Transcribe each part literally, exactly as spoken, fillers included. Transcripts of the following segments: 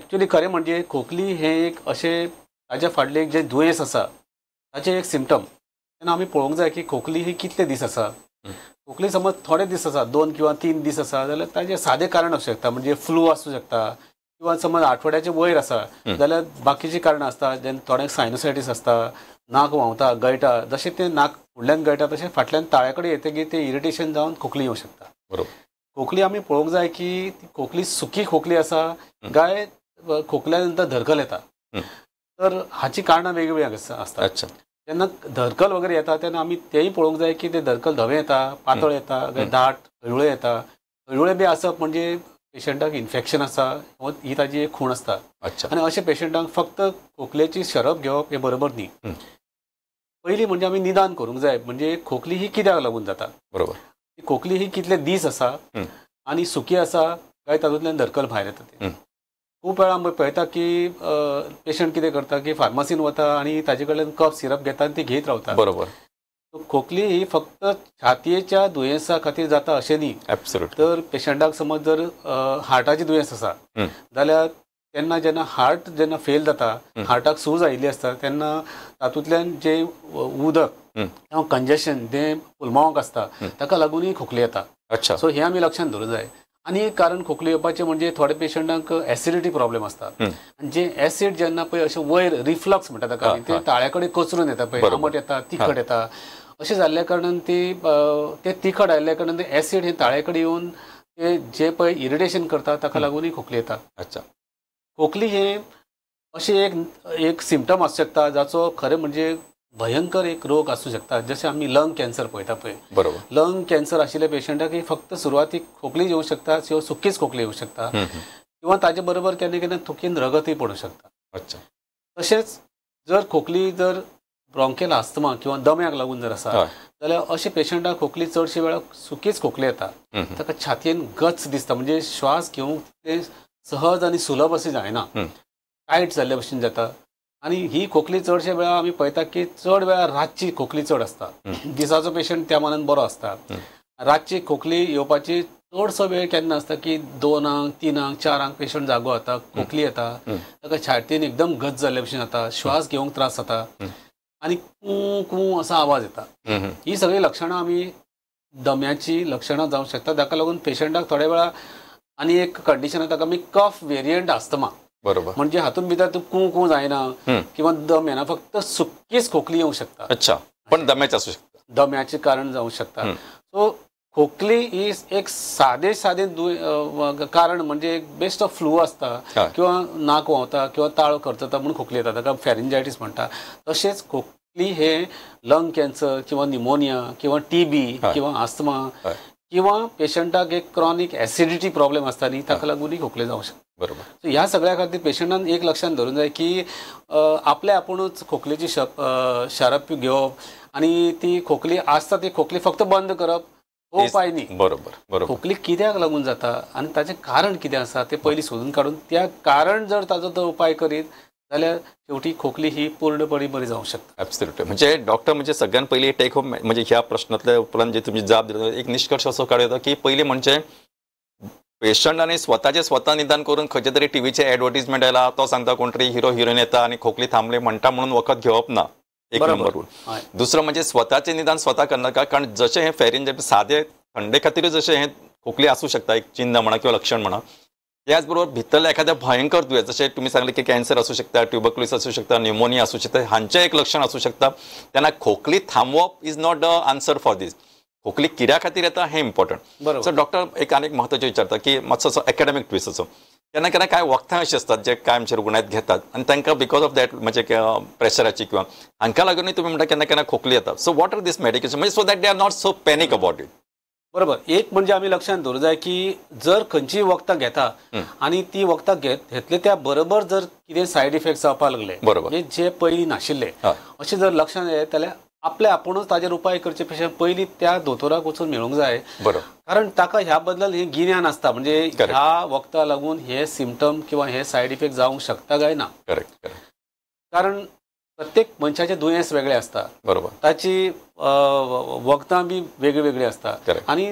Actually खरें म्हणजे खोकली हे एक अशें ताच्या फाटलें एक जें दुयेंस आसा ताचें एक सिम्पटम तेन्ना आमी पळोवंक जाय की खोकली ही कितले दीस आसा. खोकली समज थोडे दीस आसा दोन किंवा तीन दीस आसा जाल्यार ताजें सादें कारण आसूं शकता म्हणजे फ्लू आसूं शकता किंवा समज आठवड्याचे वयर आसा जाल्यार बाकीचीं कारणां आसता जेन्ना थोड्यांक सायनोसायटीस आसता नाक व्हांवता गळटा जशें तें नाक फुडल्यान गळटा तशें फाटल्यान ताळ्या कडेन येतकीर तें इरिटेशन जावन खोकली येवंक शकता. बरोबर. खोकली आमी पळोवंक जाय की ती खोकली सुकी खोकली आसा काय खोकल्या नंतर धरकल येता. तर हाची कारणां वेगवेगळी आसता. अच्छा. जेन्ना धरकल वगैरे येता तेन्ना आमी तेंय पळोवंक जाय की तें धरकल धवें येता पातळ येता काय दाट हळुळे येता. हळुळे बी आसप म्हणजे पेशंटाक इन्फेक्शन आसा ही ताजी एक खूण आसता. आनी अशा पेशंटांक फक्त खोकलेची शरप घेवप हें बरोबर न्ही. पयलीं म्हणजे आमी निदान करूंक जाय म्हणजे खोकली ही कित्याक लागून जाता. बरोबर. खोकली ही कितले दीस आसा आनी सुकी आसा काय तातूंतल्यान धरकल भायर येता ती. खूब वेळा आमी पळयता की पेशंट कितें करता की फार्मासीन वता आनी ताजे कडल्यान कफ सिरप घेता आनी ती घेत रावता. बरोबर. खोकली ही फक्त छातयेच्या दुयेंसा खातीर जाता अशें न्ही. तर पेशंटाक समज जर हार्टाची दुयेंस आसा जाल्यार तेन्ना जेन्ना हार्ट जेन्ना फेल जाता हार्टाक सूज आयिल्ली आसता तेन्ना तातूंतल्यान जें उदक किंवा कंजेशन जें पुलमांवाक आसता ताका लागूनय खोकली येता. अच्छा. सो हें आमी लक्षांत दवरूंक जाय. आनी एक कारण खोकली येवपाचें म्हणजे थोडे पेशंटांक एसिडिटी प्रॉब्लेम आसता आनी जे एसीड जेन्ना पळय अशें वयर रिफ्लक्स म्हणटा ताका ते ताळ्या कडेन कचरून येता पळय आंबट येता तिखट येता अशें जाल्ल्या कारणान ती ते तिखट आयिल्ल्या कारणान ते एसीड हे ताळ्या कडेन येवन ते जे पळय इरिटेशन करता ताका लागूनय खोकली येता. अच्छा. खोकली हे अशें एक एक सिम्पटम आसूं शकता जाचो खरें म्हणजे भयंकर एक रोग आसूं शकता जशें आमी लंग कॅन्सर पळयता पळय. बरोबर. लंग कॅन्सर आशिल्ल्या पेशंटाक फक्त सुरवातीक खोकली येवंक शकता किंवा सुकीच खोकली येवंक शकता किंवा ताजे बरोबर केन्ना केन्ना थुकीन रगतय पडूंक शकता. अच्छा. तशेंच जर खोकली जर ब्रॉन्कियल आस्थमा किंवा दम्याक लागून जर आसा जाल्यार अशे पेशंटाक खोकली चडशे वेळा सुकीच खोकली येता. ताका छातयेन गच दिसता म्हणजे श्वास घेवंक ते सहज आनी सुलभ अशें जायना टायट जाल्ले भशेन जाता. आनी ही खोकली चडशे वेळा आमी पळयता की चड वेळा रातची खोकली चड आसता. दिसाचो पेशंट त्या मानान बरो आसता. रातची खोकली येवपाची चडसो वेळ केन्ना आसता की दोनांक तिनांक चारांक पेशंट जागो जाता खोकली येता ताका छातयेन एकदम गच जाल्ले भशेन जाता श्वास घेवंक त्रास जाता आनी कू कू असो आवाज येता. ही सगळी लक्षणां आमी दम्याची लक्षणां जावंक शकता. ताका लागून पेशंटाक थोड्या वेळा आनी एक कंडिशन ताका आमी कफ वेरियंट आस्थमा. बरोबर. म्हणजे हातून भितर तूं कू कू जायना किंवा दम येना फक्त सुकीच खोकली येवंक शकता. अच्छा. पण दम्याचें आसूं शकता. दम्याचें कारण जावंक शकता. सो खोकली ही एक सादें सादें कारण म्हणजे एक बेस्ट ऑफ फ्लू आसता किंवा नाक व्हांवता किंवा ताळो खर्चता म्हणून खोकली येता ताका फॅरिंजायटीस म्हणटा. तशेंच खोकली हे लंग कॅन्सर किंवा निमोनिया किंवा टीबी किंवा आस्थमा किंवा पेशंटाक एक क्रॉनिक एसिडिटी प्रॉब्लेम आसता न्ही ताका लागूनय खोकली जावंक शकता. बरोबर. सो ह्या सगळ्या खातीर पेशंटान एक लक्षांत धरूंक जाय की आपले आपुणूच खोकलेची शप शरप घेवप आनी ती खोकली आसता ती खोकली फक्त बंद करप हो उपाय न्ही. बरोबर. बरोबर. खोकली कित्याक लागून जाता आनी ताचें कारण कितें आसा तें पयलीं सोदून काडून त्या कारण जर ताजो तो उपाय करीत जाल्यार शेवटी खोकली ही पूर्णपणी बरी जावंक शकता. एब्सोल्युटली. म्हणजे डॉक्टर म्हणजे सगळ्यात पयलीं टेक होम म्हणजे ह्या प्रश्नांतल्या उपरांत जे तुमी जाप दिलो एक निश्कर्श असो काडूं येता की पयलीं म्हणजे पेशंटांनी स्वताचे स्वता निदान करून खंयचे तरी टीव्हीचे एडवर्टिजमेंट आयला तो सांगता कोण तरी हिरो हिरोईन येता आनी खोकली थांबली म्हणटा म्हणून वखद घेवप ना. एक नंबर रूल. दुसरो म्हणजे स्वताचे निदान स्वता करनाका कारण जशें हें फॅरिंजायटीस सादें थंडे खातीर जशें हें खोकली आसूं शकता एक चिन्ह म्हणा किंवा लक्षण म्हणा त्याच बरोबर भितरल्या एखाद्या भयंकर दुयेंस जशें तुमी सांगले की कॅन्सर आसूं शकता ट्युबरक्युलोसीस आसूं शकता न्युमोनिया आसूं शकता हांचें एक लक्षण आसूं शकता. तेन्ना खोकली थांबवप is not the answer for this. खोकली कित्या खातीर येता हें इम्पॉर्टंट. सो डॉक्टर एक आनीक म्हत्वाचें विचारता की मातसो असो एकाडेमीक ट्विस्ट असो केन्ना केन्ना कांय वखदां अशीं आसतात जे कांय आमचे रुग्णायत घेतात आनी तांकां बिकॉज ऑफ दॅट म्हणजे प्रेशराची किंवा हांकां लागूनय तुमी म्हणटा केन्ना केन्ना खोकली येता. So what are these medication म्हणजे so that they are not so panic about it. बरोबर. एक म्हणजे आमी लक्षांत दवरूंक जाय की जर खंयचीय वखदां घेता आनी ती वखदां घेतले त्या बरोबर जर कितें सायड इफेक्ट्स जावपाक लागले म्हणजे जे पयलीं नाशिल्ले अशें जर लक्षण येत जाल्यार आपले आपुणूच ताजेर उपाय करचे पेक्षा पयलीं त्या दोतोराक वचून मेळूंक जाय. कारण ताका ह्या बद्दल हें गिन्यान आसता म्हणजे ह्या वखदाक लागून हे सिम्पटम किंवा हे सायड इफेक्ट जावंक शकता काय ना. कारण प्रत्येक मनशाचे दुयेंस वेगळे आसता. बरोबर. ताची वखदां बी वेगळी वेगळी आसता आनी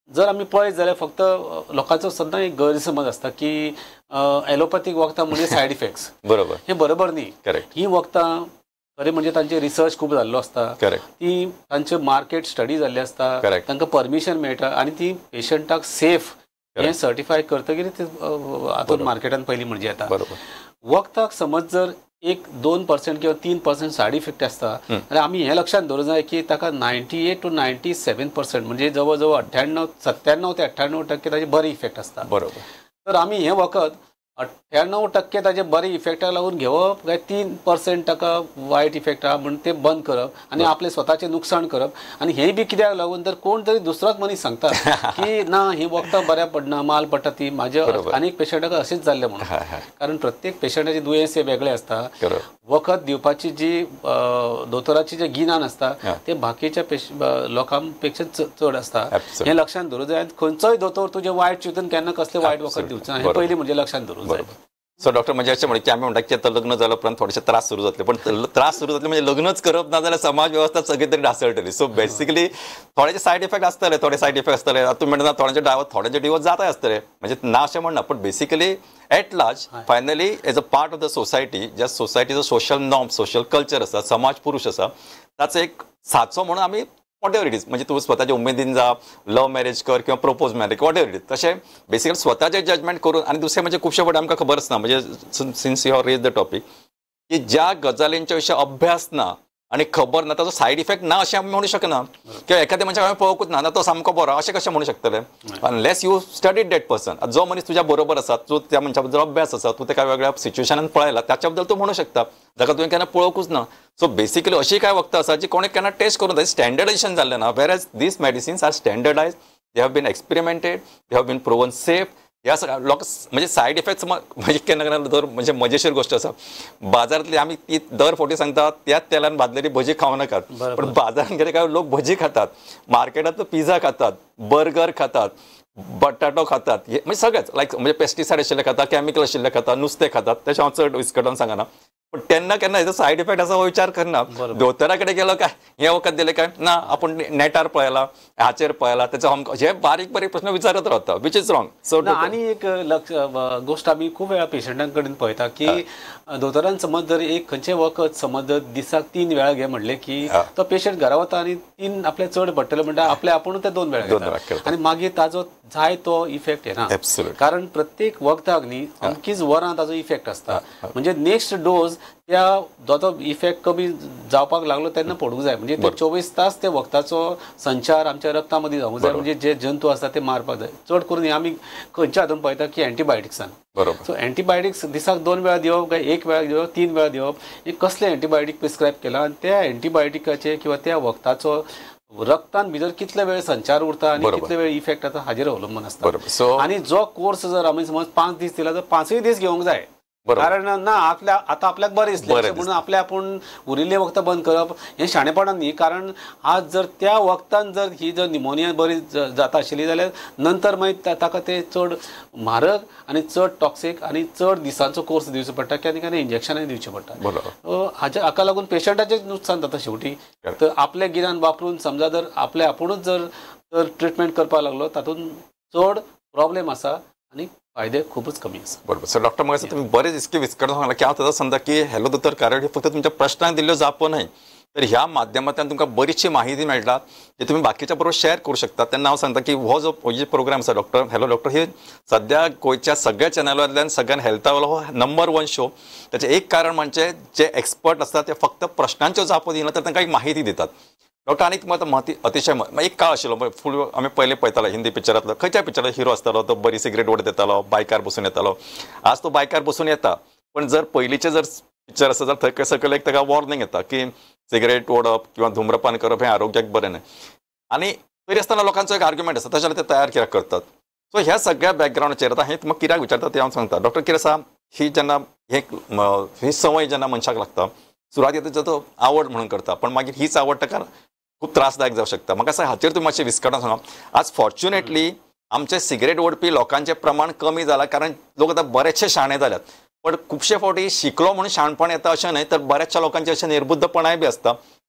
जर आमी पळयत जाल्यार फक्त लोकांचो सदां एक गैरसमज आसता की एलोपॅथीक वखदां म्हणजे सायड इफेक्ट्स. बरोबर. हे बरोबर न्ही. करेक्ट. ही वखदां खरें म्हणजे तांचे रिसर्च खूब जाल्लो आसता. करेक्ट. ती तांचे मार्केट स्टडी जाल्ले आसता. करेक्ट. तांकां परमिशन मेळटा आनी ती पेशंटाक सेफ हें सर्टिफाय करतकीर ते हातूंत मार्केटान पयलीं म्हणजे येता. बरोबर. वखदाक समज जर एक दोन पर्सेंट किंवा तीन पर्सेंट सायड इफेक्ट आसता जाल्यार आमी हें लक्षात दवरूंक जाय की ताका ninety eight to ninety seven percent म्हणजे जवळ जवळ अठ्ठ्याण्णव सत्त्याण्णव ते अठ्ठ्याण्णव टक्के ताजे बरे इफेक्ट आसता. बरोबर. तर आमी हें वखद अठ्ठ्याण्णव टक्के ताजे बरे इफेक्टाक लागून घेवप काय तीन पर्सेंट ताका वायट इफेक्ट आहा म्हणून ते बंद करप आनी आपलें स्वताचें नुकसाण करप. आनी हेंय बी कित्याक लागून तर कोण तरी दुसरोच मनीस सांगता की ना ही वखदां बऱ्या पडना माल पडटा ती म्हाज्या आनीक पेशंटाक अशेंच जाल्लें म्हणून. कारण प्रत्येक पेशंटाची दुयेंस हे वेगळे आसता. वखद दिवपाची जी दोतोराची जे गिन्यान आसता ते बाकीच्या लोकां पेक्षा चड आसता. हें लक्षात दवरूंक जाय. खंयचोय दोतोर तुजें वायट चिंतून केन्ना कसलें वायट वखद दिवचें ना हें पयलीं म्हणजे लक्षात दवरूंक जाय. सो डॉक्टर म्हणजे अशें म्हणटा की आमी म्हणटा की आतां लग्न जालो उपरांत थोडेशे त्रास सुरू जातले पण त्रास सुरू जातले म्हणजे लग्नच करप ना जाल्यार समाज वेवस्था सगळी तरी ढासळटली. सो बेसिकली थोडेचे सायड इफेक्ट आसतले थोडे सायड इफेक्ट आसतले. आतां तुमी म्हणटा थोड्यांचे डायवोर्स थोड्यांचे डिवोर्स जाताय आसतले म्हणजे ना अशें म्हणना पण basically at large finally as a part of the society ज्या सोसायटीचो सोशल नॉर्म सोशल कल्चर आसा समाज पुरुश आसा ताचो एक साचो म्हणून आमी वॉट एवर इट इज म्हणजे तूं स्वताच्या उमेदीन जा लव मॅरेज कर किंवा propose marriage whatever it is तशें बेसिकली स्वताचें जजमेंट करून आनी दुसरें म्हणजे खुबशे फावटी आमकां खबर आसना म्हणजे since you have raise the topic की ज्या गजालींच्या विशीं अभ्यास ना आनी खबर ना ताचो सायड इफेक्ट ना अशें आमी म्हणू शकना किंवा एखाद्या मनशाक हांवें पळोवंकूच ना तो सामको बरो अशें कशें म्हणू शकतले unless you studied that person. जो मनीस तुज्या बरोबर आसा जो त्या मनशा बद्दल अभ्यास आसा तूं तेका वेगळ्या सिच्युएशनान पळयला त्याच्या बद्दल तूं म्हणू शकता जाका तुवें केन्ना पळोवंकूच ना. सो बेसिकली अशी कांय वखदां आसा जी कोणी केन्ना टेस्ट करून स्टँडर्डायजेशन जाल्लें ना whereas these medicines are standardise they have been experimented they have been proven safe. ह्या सगळ्या लोक म्हणजे सायड इफेक्ट्स म्हणजे केन्ना केन्ना दर म्हणजे मजेशीर गोष्ट आसा बाजारांतली आमी ती दर फावटी सांगतात त्याच तेलान भाजलेली भजी खावं नाकात पण बाजारांत गेले काय लोक भजी खातात मार्केटांत पिझ्झा खातात बर्गर खातात बटाटो खातात हे म्हणजे सगळेच लायक म्हणजे पेस्टिसायड आशिल्ले खातात कॅमिकल आशिल्ले खातात नुस्तें खातात तशें हांव चड विस्कटोन सांगना पण तेन्ना केन्ना हेजो सायड इफेक्ट आसा हो विचार करना. दोतोरा कडेन गेलो काय हे वखद दिले काय ना आपण नेटार पळयला हाचेर पळयला त्याचा हे बारीक बारीक प्रश्न विचारत रावता विच इज रॉंग. सो आनी एक लक्ष गोष्ट आमी खूब वेळा पेशंटां कडेन पळयता की दोतोरान समज जर एक खंयचें वखद समज जर दिसाक तीन वेळा घे म्हणलें की तो पेशंट घरा वता आनी तीन आपले चड पडटले म्हणटा आपले आपूण ते दोन वेळा घेता आनी मागीर ताजो जाय तो इफेक्ट येना. कारण प्रत्येक वखदाक न्ही अमकीच वरां ताजो इफेक्ट आसता म्हणजे नेक्स्ट डोज त्या जो तो इफेक्ट कमी जावपाक लागलो तेन्ना पडूंक जाय म्हणजे ते चोवीस तास ते वखदाचो संचार आमच्या रक्ता मदीं जावंक जाय म्हणजे जे जंतू आसता ते मारपाक जाय. चड करून आमी खंयच्या हातून पळयता की एंटीबायोटिक्सान. सो एंटीबायोटिक्स दिसाक दोन वेळा दिवप काय एक वेळा दिवप तीन वेळा दिवप हे कसले एंटीबायोटीक प्रिस्क्रायब केला आनी त्या एंटीबायोटिकाचे किंवा त्या वखदाचो रक्तान भितर कितले वेळ संचार उरता आनी कितले वेळ इफेक्ट जाता हाजेर अवलंबून आसता. आनी जो कोर्स जर आमी समज पांच दीस दिला तर पांचूय दीस घेवंक जाय कारण ना आपल्या आता आपल्याक बरें दिसलें म्हणून आपले आपूण उरिल्ले वखदां बंद करप हें शाणेपणान न्ही. कारण आज जर त्या वखदान जर ही जर निमोनिया बरी जाता आशिल्ली जाल्यार नंतर मागीर ताका ते चड म्हारग आनी चड टॉक्सीक आनी चड दिसांचो कोर्स दिवचो पडटा केन्ना केन्ना इंजेक्शनाय दिवचें पडटा. हाच्या हाका लागून पेशंटाचें नुकसान जाता शेवटी. तर आपलें गिन्यान वापरून समजा जर आपले आपुणूच जर तर ट्रिटमेंट करपाक लागलो तातूंत चड प्रॉब्लेम आसा आनी फायदे खूपच कमी आसा. बरोबर. सो डॉक्टर मग तुम्ही बरेच इतके विस्कटून सांगला की हांव ताचो समजा की हॅलो दोतोर कारण फक्त तुमच्या प्रश्नांक दिल्ल्यो जापो न्हय तर ह्या माध्यमांतल्यान तुमकां बरीचशी माहिती मेळटा जी तुम्ही बाकीच्या बरोबर शेअर करू शकता. तेन्ना हांव सांगता की हो जो हो प्रोग्राम आसा डॉक्टर हॅलो डॉक्टर हे सध्या गोंयच्या सगळ्या चॅनलांतल्यान सगळ्यान हेल्था वालो हो नंबर वन शो. त्याचें एक कारण म्हणजे जे एक्सपर्ट आसतात ते फक्त प्रश्नांच्यो जापो दिना तर तांकां एक माहिती दितात. डॉक्टर आनीक मत महती अतिशय एक काळ आशिल्लो फूल आमी पयले पळयतालो हिंदी पिक्चरांतलो खंयच्या पिक्चरांत हिरो आसतालो तो बरी सिगरेट ओडत येतालो बायकार बसून येतालो. आज तो बायकार बसून येता पण जर पयलींचे जर पिक्चर आसा जाल्यार थंय सकयल एक ताका वॉर्निंग येता की सिगरेट ओडप किंवा धुम्रपान करप हें आरोग्याक बरें न्हय. आनी तरी आसतना लोकांचो एक आर्ग्युमेंट आसा तशें ते तयार कित्याक करतात. सो ह्या सगळ्या बॅकग्रावंडाचेर आतां हें म्हाका कित्याक विचारता तें हांव सांगता. डॉक्टर कितें आसा ही जेन्ना हे ही संवय जेन्ना मनशाक लागता सुरवातेक तो आवड म्हणून करता पण मागीर हीच आवड ताका खूप त्रासदायक जावं शकता. म्हाका असं हाचेर तुम्ही मातशें विस्कटान सांगा. आज फॉर्च्युनेटली आमचे सिगरेट ओडपी लोकांचें प्रमाण कमी जालां कारण लोक आतां बरेचशे शाणे जाल्यात पण खुबशे फावटी शिकलो म्हणून शाणपण येता अशें न्हय तर बऱ्याचशा लोकांचे अशें निर्बुद्धपणाय बी आसता.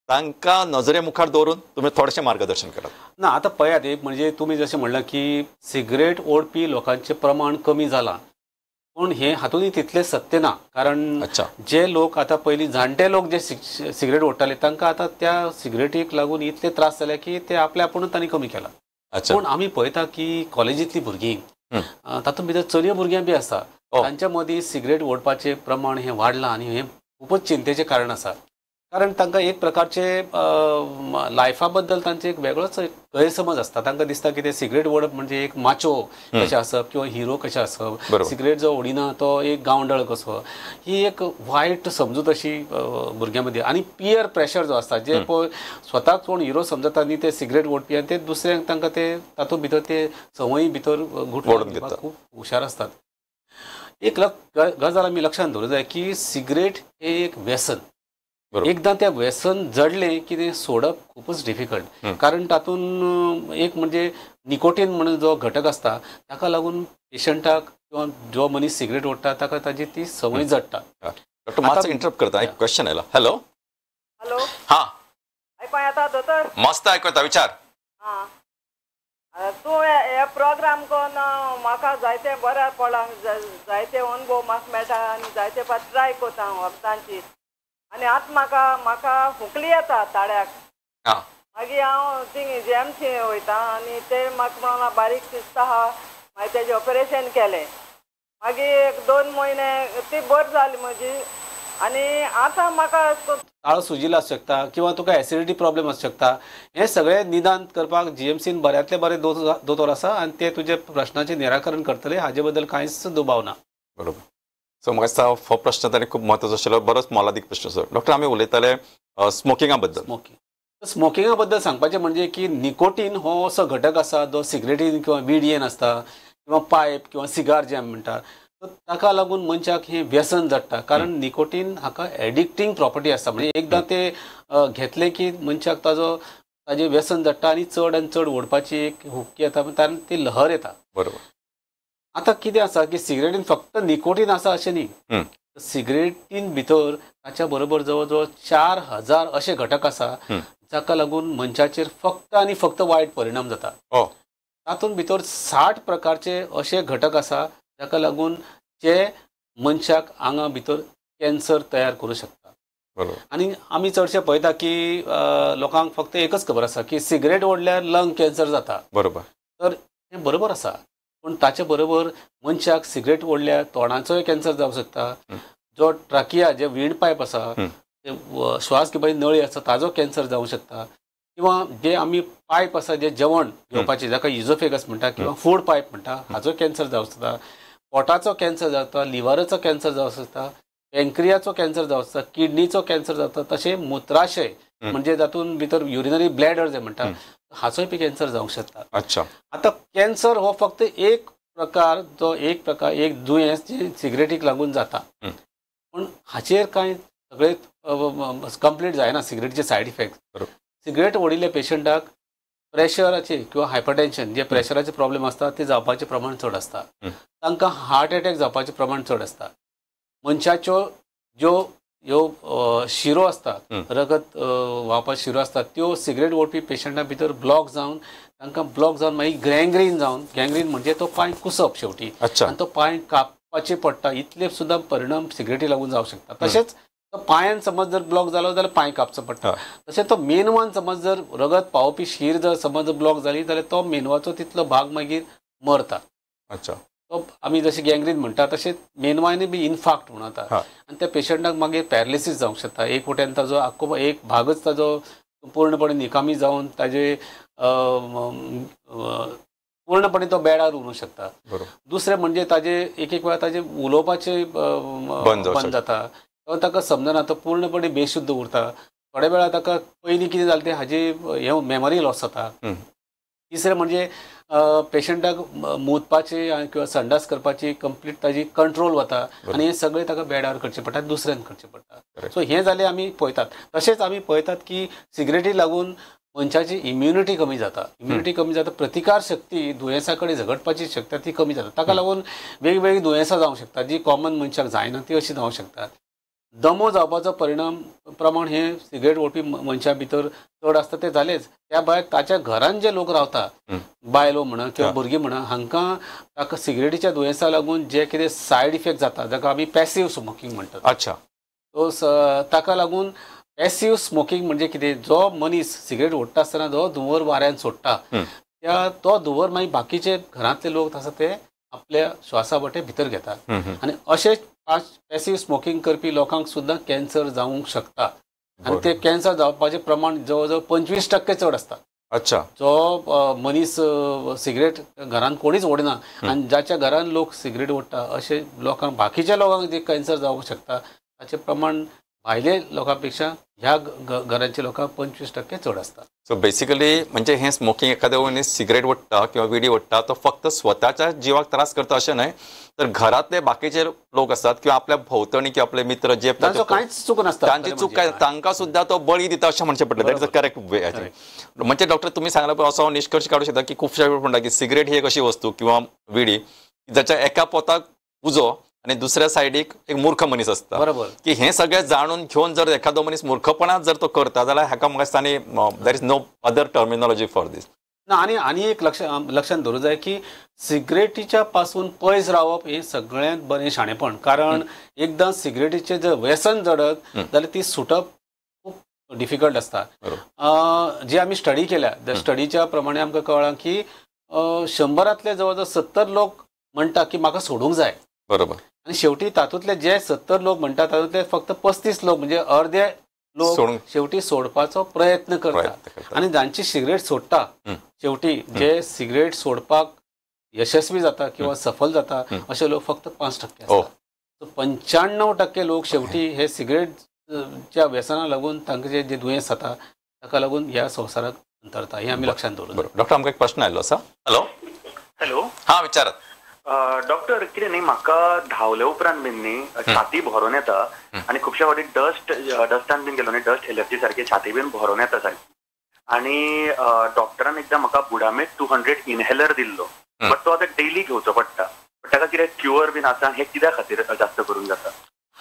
तांकां नजरे मुखार दवरून तुम्ही थोडेशें मार्गदर्शन करात. ना आता पळयात, एक म्हणजे तुम्ही जशें म्हणलां की सिगरेट ओडपी लोकांचें प्रमाण कमी जालां, पूण हे हातूंय तितलें सत्य ना. कारण अच्छा. जे लोक आता पयलीं जाणटे लोक जे सिगरेट ओडटाले तांकां आता त्या सिगरेटीक लागून इतले त्रास जाले की ते आपल्या आपुणूच तांणी कमी केला. पूण आमी पळयता की कॉलेजींतलीं भुरगीं, तातूंत भितर चलयो भुरग्यां बी आसा, तांच्या मदीं सिगरेट ओडपाचें प्रमाण हें वाडलां आनी हें खूपच चिंतेचें कारण आसा. कारण तांकां एक प्रकारचे लायफा बद्दल तांचे एक वेगळोच गैरसमज आसता. तांकां दिसता की ते सिगरेट ओडप म्हणजे एक माचो कशें आसप किंवा हिरो कशें आसप, सिगरेट जो ओडिना तो एक गांवडळ कसो, ही एक वायट समजूत अशी भुरग्यां मदीं. आनी पियर प्रेशर जो आसता, जे पळय स्वताक कोण हिरो समजता न्ही ते सिगरेट ओडपी, आनी ते दुसऱ्यांक तांकां ते तातूंत भितर ते संवयी भितर घुटोवन घेवपाक खूब हुशार आसतात. एक गजाल आमी लक्षांत दवरूंक जाय की सिगरेट हे एक व्यसन. एकदां तें व्यसन जडलें की तें सोडप खूपच डिफिकल्ट. कारण तातूंत एक म्हणजे निकोटीन म्हणून जो घटक आसता ताका लागून पेशंटाक किंवा जो मनीस सिगरेट ओडटा ताका ताजी ती संवय जडटा. डॉक्टर मातसो इंटरप्ट करता, एक क्वेश्चन आयला. हॅलो हॅलो हा आयकूं येता दोतोर? मस्त आयकूं येता, विचार. हां, तूं हे प्रोग्राम कोन्न म्हाका जायते बऱ्या पडलां, जायते अनुभव म्हाका मेळटा आनी जायते फावट ट्राय कोता हांव वखदांची. आनी आतां म्हाका म्हाका हुकली येता ताळ्याक. मागीर हांव थिंग जी एम सी वयता आनी ते म्हाका म्हणून बारीक सिस्त आहा, मागीर तेजें ऑपरेशन केलें. मागीर एक दोन म्हयने ती बरी जाली म्हजी. आनी आतां म्हाका ताळो सुजिल्लो आसूं शकता किंवा तुका एसिडिटी प्रॉब्लेम आसूं शकता. हे सगळें निदान करपाक जीएमसीन बऱ्यांतले बरे दोतोर आसा आनी ते तुजे प्रश्नाचें निराकरण करतले, हाजे बद्दल कांयच दुबाव ना. बरोबर. सो म्हाका दिसता हो प्रश्न ताणें खूब म्हत्वाचो आशिल्लो, बरोच मोलादीक प्रश्न आसा. डॉक्टर आमी उलयताले स्मोकिंगा बद्दल. स्मोकिंग स्मोकिंगा बद्दल सांगपाचें म्हणजे की निकोटीन हो असो घटक आसा जो सिगरेटीन किंवा विडयेन आसता किंवा पायप किंवा सिगार जे आमी म्हणटा, ताका लागून मनशाक हें व्यसन जडटा. कारण निकोटीन हाका एडिक्टींग प्रॉपर्टी आसता. म्हणजे एकदां ते घेतले की मनशाक ताजो ताजें व्यसन जडटा आनी चड आनी चड ओडपाची एक हुक्की येता, तातूंत ती लहर येता. बरोबर. आतां कितें आसा की सिगरेटीन फक्त निकोटीन आसा अशें न्ही. सिगरेटीन भितर ताच्या बरोबर जवळ जवळ चार हजार अशे घटक आसा जाका लागून मनशाचेर फक्त आनी फक्त वायट परिणाम जाता. तातूंत भितर साठ प्रकारचे अशे घटक आसा जाका लागून जे मनशाक आंगा भितर कॅन्सर तयार करूं शकता. आनी आमी चडशे पळयता की लोकांक फक्त एकच खबर आसा की सिगरेट ओडल्यार लंग कॅन्सर जाता. बरोबर. तर हें बरोबर आसा, पूण ताचे बरोबर मनशाक सिगरेट ओडल्यार तोंडाचोय कॅन्सर जावंक शकता. जो ट्राकिया जे विंड पायप आसा, श्वास घेवपाची नळी आसा, ताजो कॅन्सर जावंक शकता. किंवा जे आमी पायप आसा जे जेवण घेवपाचे जाका इझोफेगस म्हणटा किंवा फूड पायप म्हणटा, हाजो कॅन्सर जावंक शकता. पोटाचो कॅन्सर जाता, लिव्हराचो कॅन्सर जावंक शकता, पँक्रियाचो कॅन्सर जावंक शकता, किडनीचो कॅन्सर जाता. तशें मुत्राशय म्हणजे जातून भितर युरिनरी ब्लॅडर जे म्हणटा हाचोय बी कॅन्सर जावंक शकता. अच्छा. आतां कॅन्सर हो फक्त एक प्रकार जो एक प्रकार एक दुयेंस जे सिगरेटीक लागून जाता, पूण हाचेर कांय सगळे कंप्लीट जायना सिगरेटीचे सायड इफेक्ट. सिगरेट ओडिल्ल्या पेशंटाक प्रेशराचे किंवा हायपरटेन्शन जे प्रेशराचे प्रॉब्लेम आसता ते जावपाचें प्रमाण चड आसता. तांकां हार्ट एटॅक जावपाचें प्रमाण चड आसता. मनशाच्यो ज्यो ह्यो शिरो आसता, रगत व्हांवपाच्यो शिरो आसता, त्यो सिगरेट ओडपी पेशंटां भितर ब्लॉक जावन तांकां ब्लॉक जावन मागीर गँग्रीन जावन, गँग्रीन म्हणजे तो पांय कुसप शेवटी, आनी तो पांय कापपाचें पडटा. इतले सुद्दां परिणाम सिगरेटी लागून जावंक शकता. तशेंच तो पांयान समज जर ब्लॉक जालो जाल्यार पांय कापचो पडटा. तशें तो मेनवान समज जर रगत पावोवपी शीर जर समज ब्लॉक जाली जाल्यार तो मेनवाचो तितलो भाग मागीर मरता. अच्छा. तो आमी जशें गँग्रीन म्हणटा तशें मेनवायनूय बी इनफाक्ट म्हणून जाता आनी त्या पेशंटाक मागीर पॅरलिसीस जावंक शकता. एक वटेन ताजो आख्खो एक भागच ताजो पूर्णपणे निकामी जावन ताजे पूर्णपणे तो बेडार उरूंक शकता. दुसरें म्हणजे ताजे एक एक वेळार ताजे उलोवपाचें बंद जाता, ताका समजना, तो पूर्णपणे बेशुद्ध उरता. थोड्या वेळार ताका पयलीं कितें जालें तें हाजी हे मेमरी लॉस जाता. तिसरें म्हणजे पेशंटाक मुतपाची किंवा संडास करपाची कंप्लीट ताजी कंट्रोल वता आनी हें सगळें ताका बेडार करचें पडटा, दुसऱ्यान करचें पडटा. सो हें जालें आमी पळयतात. तशेंच आमी पळयतात की सिगरेटी लागून मनशाची इम्युनिटी कमी जाता. इम्युनिटी कमी जाता, प्रतिकार शक्ती दुयेंसा कडेन झगडपाची शक्ती ती कमी जाता. ताका लागून वेगवेगळी दुयेंसां जावंक शकता जी कॉमन मनशाक जायना ती अशी जावंक शकता. दमो जावपाचो परिणाम प्रमाण हे सिगरेट ओडपी मनशां भितर चड आसता ते जालेच. त्या भायर ताच्या घरान जे लोक रावता बायलो म्हणा किंवा भुरगीं म्हणा हांकां ताका सिगरेटीच्या दुयेंसा लागून जे कितें सायड इफेक्ट जाता जाका आमी पॅसिव स्मोकिंग म्हणटात. अच्छा. सो ताका लागून पॅसिव स्मोकिंग म्हणजे कितें, जो मनीस सिगरेट ओडटा आसतना जो धुंवर वाऱ्यान सोडटा त्या तो धुंवर मागीर बाकीचे घरांतले लोक आसा ते आपल्या श्वासा वाटे भितर घेतात आनी अशे पॅसिव स्मोकिंग करपी लोकांक सुद्दां कॅन्सर जावंक शकता आनी ते कॅन्सर जावपाचें प्रमाण जवळ जवळ पंचवीस टक्के चड आसता. अच्छा. जो मनीस सिगरेट घरान कोणीच ओडना आनी जाच्या घरान लोक सिगरेट ओडटा अशे लोकांक बाकीच्या लोकांक जे कॅन्सर जावंक शकता ताचें प्रमाण भायले लोकांपेक्षा ह्या घरांचे लोकांक पंचवीस टक्के चड आसता. सो बेसिकली म्हणजे हे स्मोकिंग एखाद्या मनीस सिगरेट ओडटा किंवा विडी ओडटा तो फक्त स्वताच्या जिवाक त्रास करता अशें न्हय तर घरातले बाकीचे लोक असतात किंवा आपल्या भोंवतणी किंवा आपले मित्र जे कांयच चूक नासता तांची चूक काय तांकां सुद्धा तो बळी दिता अशें म्हणचें पडटा. That is a correct way. म्हणजे डॉक्टर तुम्ही सांगला असो निष्कर्ष काडूं शकता की खुबशे वेळ म्हणटा की सिगरेट ही एक अशी वस्तू किंवा विडी जाच्या एका पोताक उजो आणि दुसऱ्या सायडीक एक मूर्ख मनीस असता. बरोबर. की हे सगळें जाणून घेवन जर एखादो मनीस मूर्खपणात जर तो करता जाल्यार हाका म्हाका दिसता there is no other terminology for this. ना आनी आनी एक लक्ष लक्षात दवरूं जाय की सिगरेटीच्या पासून पयस रावप हे सगळ्यांत बरें शाणेपण. कारण एकदां सिगरेटीचें जर व्यसन जडत जाल्यार ती सुटप खूब डिफिकल्ट आसता. जे आमी स्टडी केल्या त्या स्टडीच्या प्रमाणे आमकां कळ्ळां की शंबरांतले जवळ जवळ सत्तर लोक म्हणटा की म्हाका सोडूंक जाय. बरोबर. आणि शेवटी तातूंतले जे सत्तर लोक म्हणटात तातूंतले फक्त पस्तीस लोक म्हणजे अर्धे लोक शेवटी सोडपाचो प्रयत्न करतात. आणि जांची सिगरेट सोडटा शेवटी जे सिगरेट सोडपाक यशस्वी जाता किंवा सफल जाता अशे लोक फक्त पांच टक्के असतात. पंच्याण्णव टक्के लोक शेवटी हे सिगरेटच्या व्यसनाक लागून तांचे जे दुयेंस जाता ताका लागून ह्या संवसाराक अंतरता. हे आमी लक्षात दवरूं. डॉक्टर आमकां एक प्रश्न आयलो आसा. हॅलो. हॅलो. हा विचारात. डॉक्टर कितें न्ही म्हाका धांवले उपरांत बीन न्ही छाती भरून येता आनी खुबश्या फावटी डस्ट डस्टान बीन गेलो न्ही डस्ट एलर्जी सारकी छाती बीन भरून येता सारकी. आनी डॉक्टरान एकदां म्हाका बुडामेट टू हंड्रेड इनहेलर दिल्लो बट तो आतां डेली घेवचो पडटा. बट ताका कितें क्युअर बीन आसा हे कित्या खातीर जास्त करून जाता?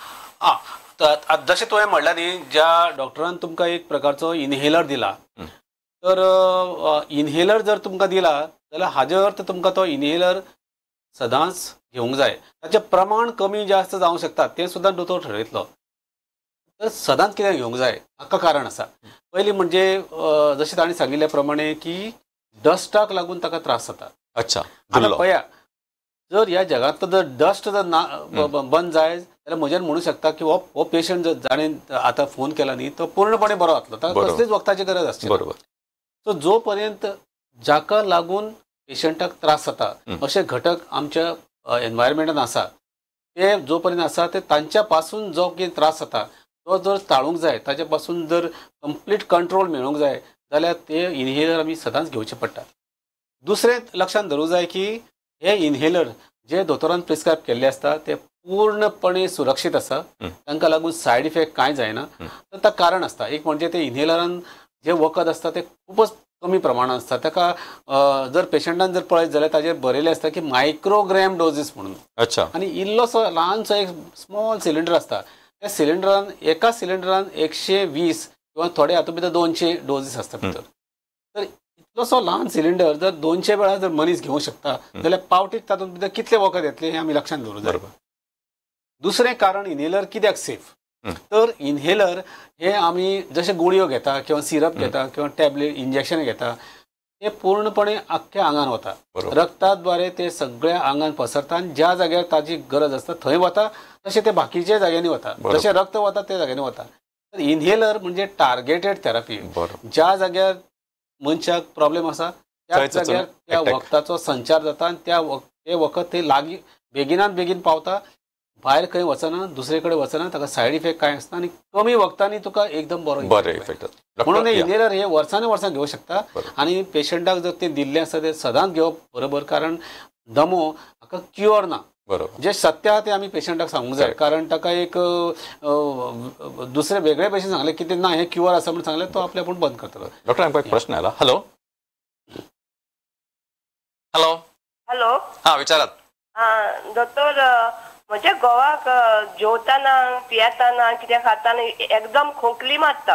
आ जशें तुवें म्हणलां न्ही ज्या डॉक्टरान तुमकां एक प्रकारचो इनहेलर दिला तर इनहेलर जर तुमकां दिला जाल्यार हाजे अर्थ तुमकां तो इनहेलर सदांच घेवंक जाय. ताचें प्रमाण कमी जास्त जावंक शकता तें सुद्दां दोतोर ठरयतलो. तर सदांच कितें घेवंक जाय हाका कारण आसा. पयलीं म्हणजे जशें ताणें सांगिल्ल्या प्रमाणे की डस्टाक लागून ताका त्रास जाता. अच्छा. आतां पळया जर ह्या जगांतलो जर डस्ट जर ना बंद जाय जाल्यार म्हज्यान म्हणूं शकता की हो हो पेशंट जर जाणें आतां फोन केला न्ही तो पूर्णपणे बरो जातलो. ताका कसलीच वखदाची गरज आसची. बरोबर. सो जो पर्यंत जाका लागून पेशंटाक त्रास जाता असे घटक आमच्या एनवायरमेंटान आसा ते जो पर्यंत आसा ते तांच्या पासून जो कितें त्रास जाता तो जर टाळूंक जाय ताचे पासून जर कंप्लीट कंट्रोल मेळोवंक जाय जाल्यार ते इनहेलर आमी सदांच घेवचे पडटा. दुसरें लक्षात धरूं जाय की हे इनहेलर जे दोतोरान प्रिस्क्रायब केल्ले आसता ते पूर्णपणे सुरक्षीत आसा. तांकां लागून सायड इफेक्ट कांय जायना. तर ताका कारण आसता. एक म्हणजे ते इनहेलरान जे वखद आसता ते खूपच कमी प्रमाणात आसता. ताका जर पेशंटान जर पळयत जाल्यार ताजेर बरयलें आसता की मायक्रोग्रॅम डोजीस म्हणून. अच्छा. आनी इल्लोसो ल्हानसो एक स्मॉल सिलिंडर आसता. त्या सिलिंडरान एका सिलिंडरान एकशे वीस किंवा थोडे हातूंत भितर दोनशे डोजीस आसता भितर. तर इतलोसो ल्हान सिलिंडर जर दोनशे वेळा जर मनीस घेवंक शकता जाल्यार पावटीक तातूंत भितर कितले वखद येतले हे आमी लक्षांत दवरूं जाय. दुसरें कारण इनहेलर कित्याक सेफ तर इनहेलर हे आमी जशे गुळयो घेता किंवा सिरप घेता किंवा टॅबलेट इंजेक्शन घेता ते पूर्णपणे आख्ख्या आंगान वता. रक्ताद्वारे ते सगळ्या आंगान पसरता आनी ज्या जाग्यार ताची गरज आसता थंय वता तशें ते बाकीच्या जाग्यांनी वता. जशें रक्त वता त्या जाग्यांनी वता. तर इनहेलर म्हणजे टार्गेटेड थेरपी. ज्या जाग्यार मनशाक प्रॉब्लेम आसा त्या जाग्यार त्या वखदाचो संचार जाता आनी त्या ते वखद ते लागीं बेगिनात बेगीन पावता. भायर खंय वचना दुसरे कडेन वचना ताका सायड इफेक्ट कांय आसना आनी कमी वखदांनी तुका एकदम बरो बरें इफेक्ट. म्हणून इनहेलर हे वर्सांनी वर्सां घेवंक शकता आनी पेशंटाक जर ते दिल्लें आसा ते सदांच घेवप बरोबर. कारण दमो हाका क्युअर ना. बरोबर. जे सत्य आहा ते आमी पेशंटाक सांगूंक जाय. कारण ताका एक दुसरे वेगळे भशेन सांगलें की ना हे क्युअर आसा म्हणून सांगलें तो आपले आपूण बंद करतलो. डॉक्टर आमकां एक प्रश्न आयला. हॅलो. हॅलो. हॅलो. हा विचारात. दोतोर म्हणजे गोवाक जेवताना पियेताना कितें खाताना एकदम खोकली मारता.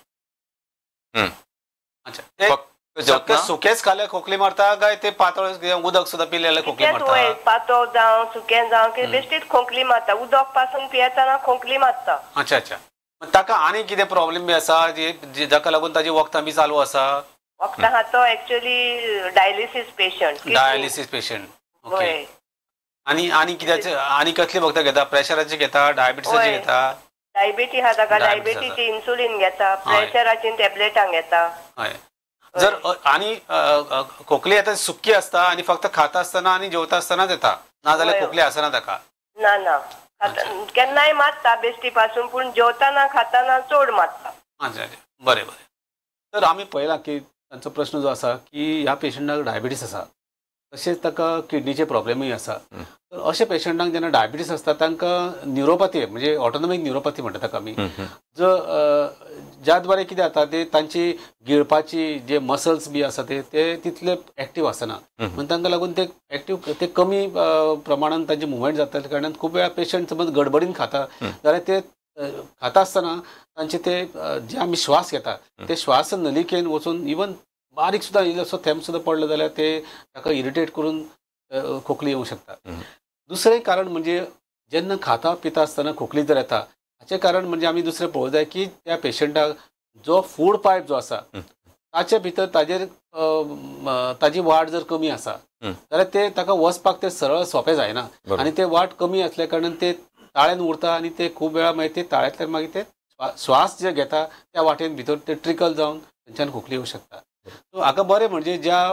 अच्छा, सुकेच खाल्यार खोकली मारता काय ते पातळ उदक सुद्धा पिलेले खोकली मारता? पातळ जावं सुकें जावं की बेश्टीच खोकली मारता. उदक पासून पियेताना खोकली मारता. अच्छा अच्छा. ताका आनी कितें प्रॉब्लेम बी आसा जे जाका लागून ताजी वखदां बी चालू आसा? वखदां हा तो actually dialysis patient. Dialysis patient. Okay. आणि आणि कित्याचे आणि कसली वखदां घेता? प्रेशराची घेता, डायबिटीसाची घेता? डायबिटीस हा ताका डायबिटीसची इन्सुलीन घेता, प्रेशराची टॅबलेटां घेता. हय. जर आणि खोकली येता सुकी असता आणि फक्त खाता असताना आणि जेवता असतानाच येता, ना जाल्यार खोकली आसना ताका? ना ना, केन्नाय मारता बेश्टी पासून, पूण जेवताना खाताना चड मारता. अच्छा अच्छा, बरें बरें. तर आमी पळयलां की तांचो प्रश्न जो आसा की ह्या पेशंटाक डायबिटीस आसा, तशेंच ताका किडनीचे प्रॉब्लेमूय आसा. तर अशा पेशंटांक जेन्ना डायबिटीस आसता तांकां न्युरोपॅथी म्हणजे ऑटोनॉमिक न्युरोपॅथी म्हणटा ताका आमी, जो ज्या द्वारे कितें जाता ते तांची गिळपाची जे मसल्स बी आसा ते ते तितले एक्टीव आसना, म्हणून तांकां लागून ते एक्टीव ते कमी प्रमाणात तांचे मुवमेंट जाता कारणान खूब वेळा पेशंट समज गडबडीन खाता जाल्यार ते खाता आसतना तांचे ते जे आमी श्वास घेता ते श्वास नलिकेन वचून इवन बारीक सुद्दां इल्लोसो थेंब सुद्दां पडलो जाल्यार ते ताका इरिटेट करून खोकली येवंक शकता. दुसरें कारण म्हणजे जेन्ना खाता पिता आसतना खोकली जर येता हाचें कारण म्हणजे आमी दुसरें पळोवंक जाय की त्या पेशंटाक जो फूड पायप जो आसा ताचे भितर ताजेर ताजी वाड जर कमी आसा जाल्यार ते ताका वचपाक ते सरळ सोंपें जायना, आनी ते वाट कमी आसल्या कारणान ते ताळ्यान उरता आनी ते खूब वेळा मागीर ते ताळ्यांतल्यान मागीर ते श्वास जे घेता त्या वाटेन भितर ते ट्रिकल जावन तेंच्यान खोकली येवंक शकता. सो हाका बरें म्हणजे ज्या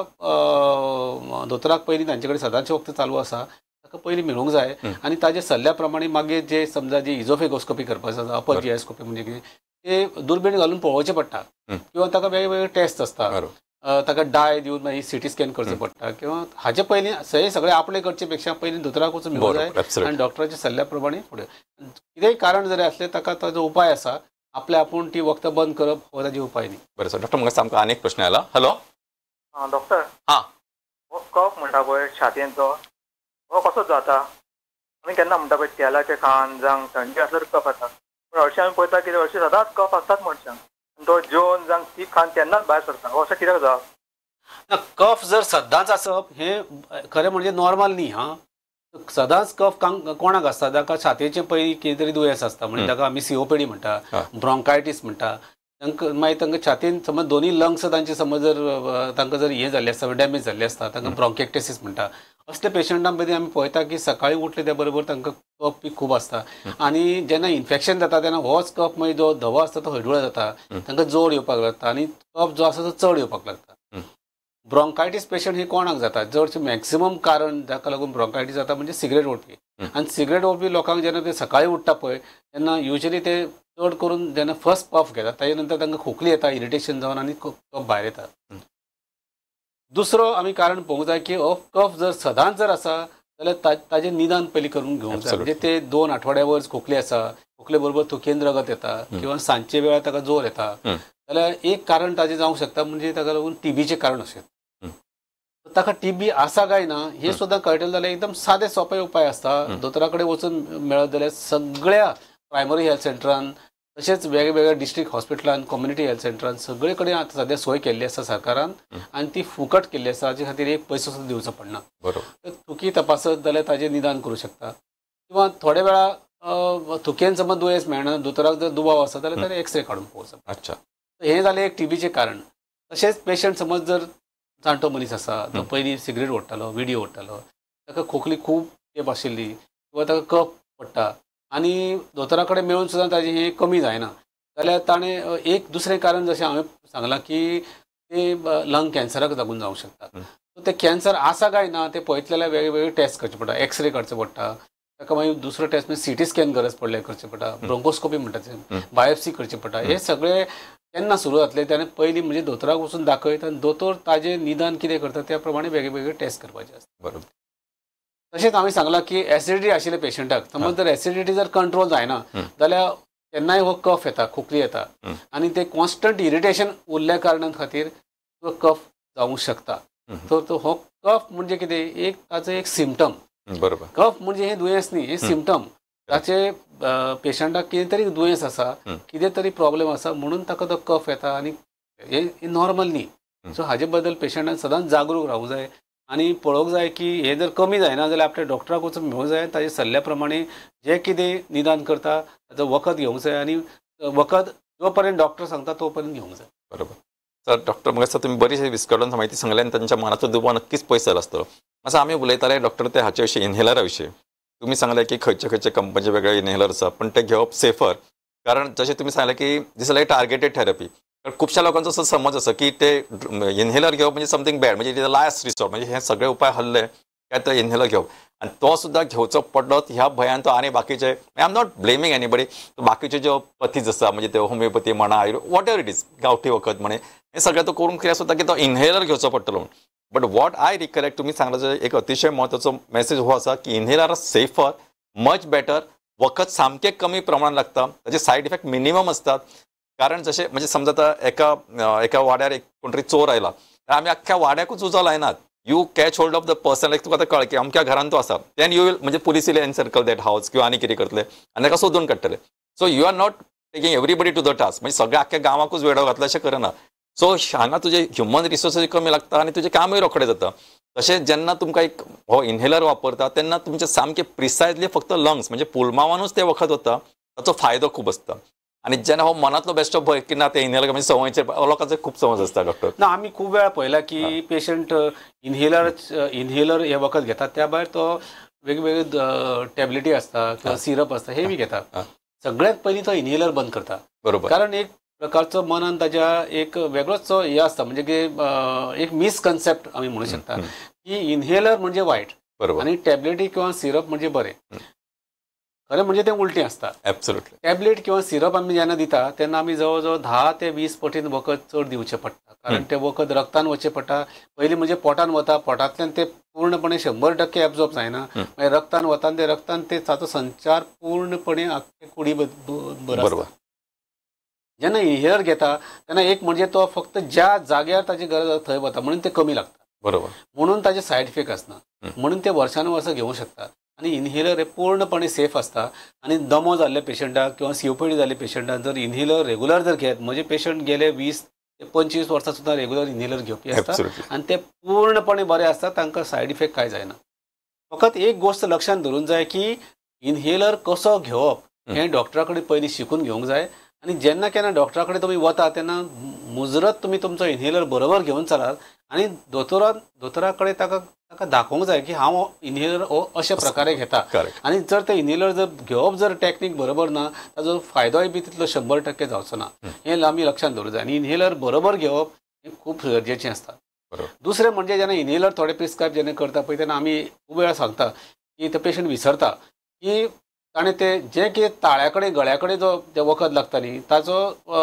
दोतोराक पयलीं तांचे कडेन सदांचे वखद चालू आसा ताका पयलीं मेळूंक जाय आनी ताजे सल्ल्या प्रमाणे मागीर जे समजा जी इझोफेगोस्कोपी करपाची आसा, अपर जिआयस्कोपी म्हणजे कितें ते दुर्बीण घालून पळोवचें पडटा किंवा ताका वेगवेगळे टेस्ट आसता, ताका डाय दिवन मागीर सिटी स्कॅन करचो पडटा किंवा हाचे पयलीं हे सगळें आपले करचे पेक्षा पयलीं दोतोराक वचून मेळूंक जाय आनी डॉक्टराच्या सल्ल्या प्रमाणे फुडें कितेंय कारण जरी असलें ताका ताजो उपाय आसा. आपल्या आपूण ती वखदां बंद करप हो ताजी उपाय न्ही. बरें सर, डॉक्टर म्हाका आमकां आनी एक प्रश्न आयला. Hello doctor. हां, हो कफ म्हणटा पळय छातयेचो हो कसो जाता? आमी केन्ना म्हणटा पळय तेलाचें खाण जावं थंडी आसल्यार कफ येता, पूण हरशीं आमी पळयता की हरशीं सदांच कफ आसतात मनशांक, तो जेवण जावं ती खाण तेन्नाच भायर सरता. हो अशें कित्याक जाता? कफ जर सदांच आसप हे खरें म्हणजे नॉर्मल न्ही. हां, सदांच कफ कोणाक आसता जाका छातयेचे पयलीं कितें तरी दुयेंस आसता म्हणजे ताका आमी सिओपीडी म्हणटा, ब्रॉन्कायटीस म्हणटा. तांकां मागीर तांकां छातीन समज दोनी लंग्स तांचे समज जर तांकां जर हें जाल्लें आसता डॅमेज जाल्लें आसता तांकां ब्रॉन्केक्टेसीस म्हणटा. असल्या पेशंटां मदीं आमी पळयता की सकाळीं उठले त्या बरोबर तांकां कफ बी खूब आसता आनी जेन्ना इन्फेक्शन जाता तेन्ना होच कफ मागीर जो धवो आसता तो हळडुळो जाता, तांकां जोड येवपाक लागता आनी कफ जो आसा तो चड येवपाक लागता. ब्रॉन्कायटीस पेशंट हे कोणाक जाता? चडशे मॅक्सिमम कारण जाका लागून ब्रॉन्कायटीस जाता म्हणजे सिगरेट ओडपी. आनी सिगरेट ओडपी लोकांक जेन्ना ते सकाळीं उठटा पळय तेन्ना युजली ते चड करून जेन्ना फर्स्ट पफ घेता ताजे नंतर तांकां खोकली येता, इरिटेशन जावन आनी कफ भायर येता. दुसरो आमी कारण पळोवंक जाय की हो कफ जर सदांच जर आसा जाल्यार ताजें निदान पयलीं करून घेवंक जाय. म्हणजे ते दोन आठवड्या वयर खोकली आसा, खोकले बरोबर थुकेन रगत येता किंवा सांजचे वेळार ताका जोर येता जाल्यार एक कारण ताजें जावंक शकता म्हणजे ताका लागून टीबीचें कारण अशें. ताका टीबी आसा काय ना हे सुद्दां कळटलें जाल्यार एकदम सादे सोंपे उपाय आसता. दोतोरा कडेन वचून मेळत जाल्यार सगळ्या प्रायमरी हेल्थ सेंटरान तशेंच वेगवेगळ्या डिस्ट्रिक्ट हॉस्पिटलान, कम्युनिटी हेल्थ सेंटरान सगळे कडेन आतां सद्या सोय केल्ली आसा सरकारान आनी ती फुकट केल्ली आसा. हाचे खातीर एक पयसो सुद्दां दिवचो पडना. बरोबर. थुकी तपासत जाल्यार ताजें निदान करूं शकता किंवा थोड्या वेळा थुकेन समज दुयेंस मेळना, दोतोराक जर दुबाव आसा जाल्यार ताणें एक्सरे काडून पळोवचो. अच्छा, हें जालें एक टीबीचें कारण. तशेंच पेशंट समज जर जाणटो मनीस आसा तो पयलीं सिगरेट ओडटालो, विडी ओडटालो, ताका खोकली खूब तेंप आशिल्ली किंवा ताका कफ पडटा आनी दोतोरा कडेन मेळून सुद्दां ताजें हें कमी जायना जाल्यार ताणें एक दुसरें कारण जशें हांवें सांगलां की ते लंग कॅन्सराक लागून जावंक शकता. सो ते कॅन्सर आसा काय ना ते पळयतले जाल्यार वेगवेगळे टेस्ट करचे पडटा, एक्सरे काडचो पडटा, ताका मागीर दुसरो टेस्ट म्हणजे सिटी स्कॅन गरज पडल्यार करचें पडटा, ब्रोंकोस्कोपी म्हणटा तें, बायोप्सी करची पडटा. हे सगळे केन्ना सुरू जातले तेन्ना पयलीं म्हणजे दोतोराक वचून दाखयत आनी दोतोर ताजें निदान कितें करता त्या प्रमाणे वेगवेगळे टेस्ट करपाचे आसता. बरोबर. तशेंच हांवें सांगलां की एसिडिटी आशिल्ल्या पेशंटाक समज जर एसिडिटी जर कंट्रोल जायना जाल्यार केन्नाय हो कफ येता, खोकली येता आनी ते कॉन्स्टंट इरिटेशन उरल्या कारणान खातीर कफ जावंक शकता. तर तो हो कफ म्हणजे कितें एक ताचो एक सिम्पटम बरोबर. कफ म्हणजे हे दुयेंस न्ही, हे सिम्पटम. ताचे पेशंटाक कितें तरी दुयेंस आसा, कितें तरी प्रॉब्लेम आसा म्हणून ताका तो कफ येता आनी हे नॉर्मल न्ही. सो हाजे बद्दल पेशंटान सदांच जागरूक रावूंक जाय आनी पळोवंक जाय की हे जर कमी जायना जाल्यार आपल्या डॉक्टराक वचून मेळूंक जाय. ताजे सल्ल्या प्रमाणे जे कितें निदान करता ताचो वखद घेवंक जाय आनी वखद जो पर्यंत डॉक्टर सांगता तो पर्यंत घेवंक जाय. बरोबर. तर डॉक्टर मग असं तुम्ही बरीचशी विस्कळून माहिती सांगली आणि त्यांच्या मनाचो दुबाव नक्कीच पयस जालो आसतलो. असं आम्ही उलयताले डॉक्टर ते हाचे विशीं इनहेलरा विशीं. तुम्ही सांगले की खंयचे खंयचे कंपनीचे वेगळे इनहेलर आसा पण ते घेवप सेफर. कारण जशें तुम्ही सांगले की दिस लायक टार्गेटेड थेरपी. कारण खुबशा लोकांचो असो समज आसा की ते इनहेलर घेवप म्हणजे समथींग बॅड, म्हणजे लास्ट रिसॉर्ट, म्हणजे हे सगळे उपाय हल्ले काय ते इनहेलर घेवप आणि तो सुद्धा घेवचो पडलो ह्या भयान तो आनी बाकीचे. I am not blaming anybody. बाकीचे ज्यो पथीज आसा म्हणजे ते होमिओपॅथी म्हणा Ayurveda whatever it is, गांवठी वखद म्हणे हे सगळं तो करून कितें सुद्धा की तो इनहेलर घेवचो पडटलो. बट वॉट आय रिकलेक्ट तुम्ही सांगला एक अतिशय म्हत्वाचो मेसेज हो आसा की inhaler are safer, much better. वखद सामकें कमी प्रमाणात लागता, ताचे सायड इफेक्ट मिनिमम असतात. कारण जसे म्हणजे समजा आता एका एका वाड्यार एक कोण तरी चोर आयला, आमी अख्ख्या वाड्याकूच उजो लायनात. You catch hold of the person, like तुका आतां कळ्ळें की अमक्या घरान तो आसा, देन यू वील म्हणजे पुलीस येयले एनसर्कल दॅट हावस किंवा आनी कितें करतले आनी ताका सोदून काडटले. So you are not taking everybody to the task, म्हणजे सगळ्या आख्ख्या गांवाकूच वेडो घातला अशें करना. सो हांगा तुजे ह्युमन रिसोर्सीस कमी लागता आनी तुजें कामूय रोखडें जाता. तशेंच जेन्ना तुमकां एक हो इनहेलर वापरता तेन्ना तुमचे सामके प्रिसायजली फक्त लंग्स म्हणजे पुलमावानूच ते वखद वता, ताचो फायदो खूब आसता. आणि जेन्ना हो मनातलो बेश्टो भंय की ना ते इनहेलर म्हणजे संवयचेर लोकांचो खूब समज आसता डॉक्टर. ना आमी खूब वेळा पळयला की पेशंट इनहेलर इनहेलर हे वखद घेतात, त्या भायर तो वेगवेगळे टॅबलेटी आसता किंवा सिरप आसता हे बी घेतात. सगळ्यात पयलीं तो इनहेलर बंद करता. बरोबर. कारण एक प्रकारचो मनान ताच्या एक वेगळोच हे आसता, म्हणजे की एक मिसकन्सेप्ट आमी म्हणू शकता की इनहेलर म्हणजे वायट आणि टॅबलेटी किंवा सिरप म्हणजे बरें. खरें म्हणजे तें उलटें आसता. एब्सोल्युटली. टॅबलेट किंवा सिरप आमी जेन्ना दिता तेन्ना आमी जवळ जवळ धा ते वीस पटीन वखद चड दिवचें पडटा. कारण तें वखद रक्तान वचचें पडटा. पयलीं म्हणजे पोटान वता, पोटांतल्यान ते पूर्णपणे शंबर टक्के एब्झॉर्ब जायना, मागीर रक्तान वता आनी ते रक्तान ते ताचो संचार पूर्णपणे आख्खे कुडी बरोबर. जेन्ना इनहेलर घेता तेन्ना एक म्हणजे तो फक्त ज्या जाग्यार ताची गरज थंय वता म्हणून ते कमी लागता. बरोबर. म्हणून ताचे सायड इफेक्ट आसना, म्हणून ते वर्सान वर्स घेवंक शकतात. आणि इनहेलर हे पूर्णपणे सेफ असता. आणि दमो जाल्ल्या पेशंटाक किंवा सीओपीडी जाल्ल्या पेशंटाक जर इनहेलर रेग्युलर जर घेत, म्हणजे पेशंट गेले वीस ते पंचवीस वर्सां सुद्दां रेग्युलर इनहेलर घेवपी आसता आणि ते पूर्णपणे बरे आसता, तांकां सायड इफेक्ट कांय जायना. फकत एक गोष्ट लक्षात धरून जाय की इनहेलर कसो घेवप हें डॉक्टरा कडेन पयलीं शिकून घेवंक जाय. आणि जेन्ना केन्ना डॉक्टरा कडेन तुमी वता तेन्ना मुजरत तुमी तुमचो इनहेलर बरोबर घेवन चलात आणि दोतोरान दोतोरा कडेन ताका ताका दाखोवंक जाय की हांव इनहेलर अशा प्रकारे घेता. आणि जर ते इनहेलर जर घेवप जर टॅक्नीक बरोबर ना ताजो फायदोय बी तितलो शंबर टक्के जावचो ना, हें आमी लक्षात दवरूंक जाय. आनी इनहेलर बरोबर घेवप हें खूब गरजेचें आसता. दुसरें म्हणजे जेन्ना इनहेलर थोडे प्रिस्क्रायब जेन्ना करता पळय तेन्ना आमी खूब वेळा सांगता की तो पेशंट विसरता की ताणें ते जें कितें ताळ्या कडेन गळ्या कडेन जो तें वखद लागता न्ही ताचो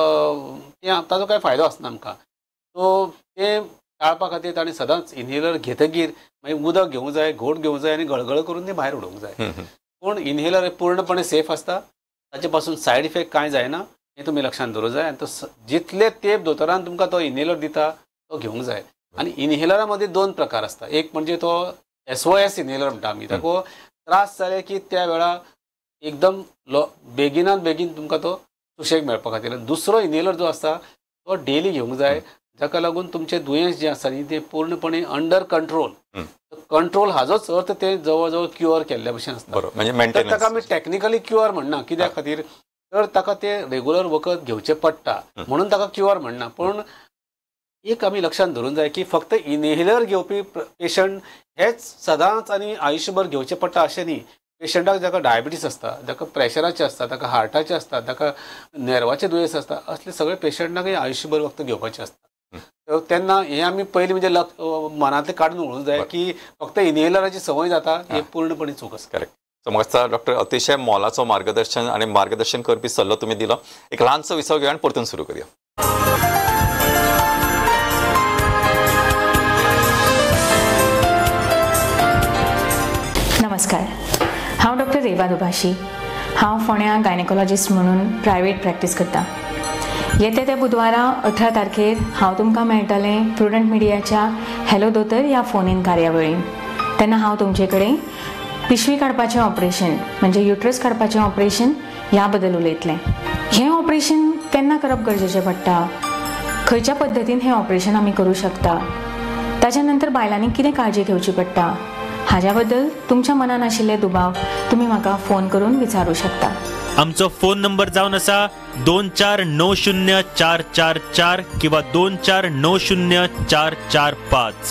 ताचो कांय फायदो आसना आमकां. सो तें टाळपा खातीर ताणें सदांच इनहेलर घेतकीर मागीर उदक घेवंक जाय, घोट घेवंक जाय आनी गळगळ करून तें भायर उडोवंक जाय. पूण इनहेलर पूर्णपणे सेफ आसता, ताचे पासून सायड इफेक्ट कांय जायना हें तुमी लक्षात दवरूंक जाय. आनी तो जितले तेंप दोतोरान तुमकां तो इनहेलर दिता तो घेवंक जाय. आनी इनहेलरा मदीं दोन प्रकार आसता. एक म्हणजे तो एसओएस इनहेलर म्हणटा आमी, ताका त्रास जाले की त्या वेळार एकदम लो बेगिनात बेगीन तुमकां तो सुशेग मेळपा खातीर. दुसरो इनहेलर जो आसता तो डेली घेवंक जाय, जाका लागून तुमचें दुयेंस जें आसा न्ही तें पूर्णपणे अंडर कंट्रोल. कंट्रोल हाजोच अर्थ ते जवळ जवळ क्युअर केल्ल्या भशेन आसता. तर ताका आमी टॅक्निकली क्युअर म्हणना. कित्या खातीर तर ताका ते रेग्युलर वखद घेवचें पडटा म्हणून ताका क्युअर म्हणना. पूण एक आमी लक्षात धरूंक जाय की फक्त इनहेलर घेवपी पेशंट हेच सदांच आनी आयुश्यभर घेवचें पडटा अशें न्ही. पेशंटाक जाका डायबिटीस आसता, जाका प्रेशराचे आसता, ताका हार्टाचे आसता, ताका नेर्वाचे दुयेंस आसता, असले सगळे पेशंटाक आयुश्यभर वखद घेवपाचें आसता. तेन्ना हें आमी पयलीं म्हणजे मनांतलें काडून उडोवंक जाय की फक्त इनहेलराची संवय जाता हें पूर्णपणे चूक आसता. करेक्ट. समजता डॉक्टर अतिशय मोलाचो मार्गदर्शन आणि मार्गदर्शन करपी सल्लो तुमी दिलो. एक ल्हानसो विसव घेवया आनी परतून सुरू करूया. नमस्कार, हांव डॉक्टर रेवा दुभाशी. हांव फोंड्या गायनेकोलॉजिस्ट म्हणून प्रायवेट प्रॅक्टीस करता. येत्या त्या बुधवारा अठरा तारखेर हांव तुमकां मेळटलें प्रुडंट मिडियाच्या हॅलो दोतोर ह्या फोन इन कार्यावळीन. तेन्ना हांव तुमचे कडेन पिशवी काडपाचें ऑपरेशन म्हणजे युट्रस काडपाचें ऑपरेशन ह्या बद्दल उलयतलें. हें ऑपरेशन केन्ना करप गरजेचें पडटा, खंयच्या पद्दतीन हें ऑपरेशन आमी करूं शकता, ताच्या नंतर बायलांनी कितें काळजी घेवची पडटा, हाज्या बद्दल तुमच्या मनान आशिल्ले दुबाव तुमी म्हाका फोन करून विचारूं शकता. आमचो फोन नंबर जावन आसा दोन चार णव शुन्य चार चार चार किंवा दोन चार णव शुन्य चार चार पाच.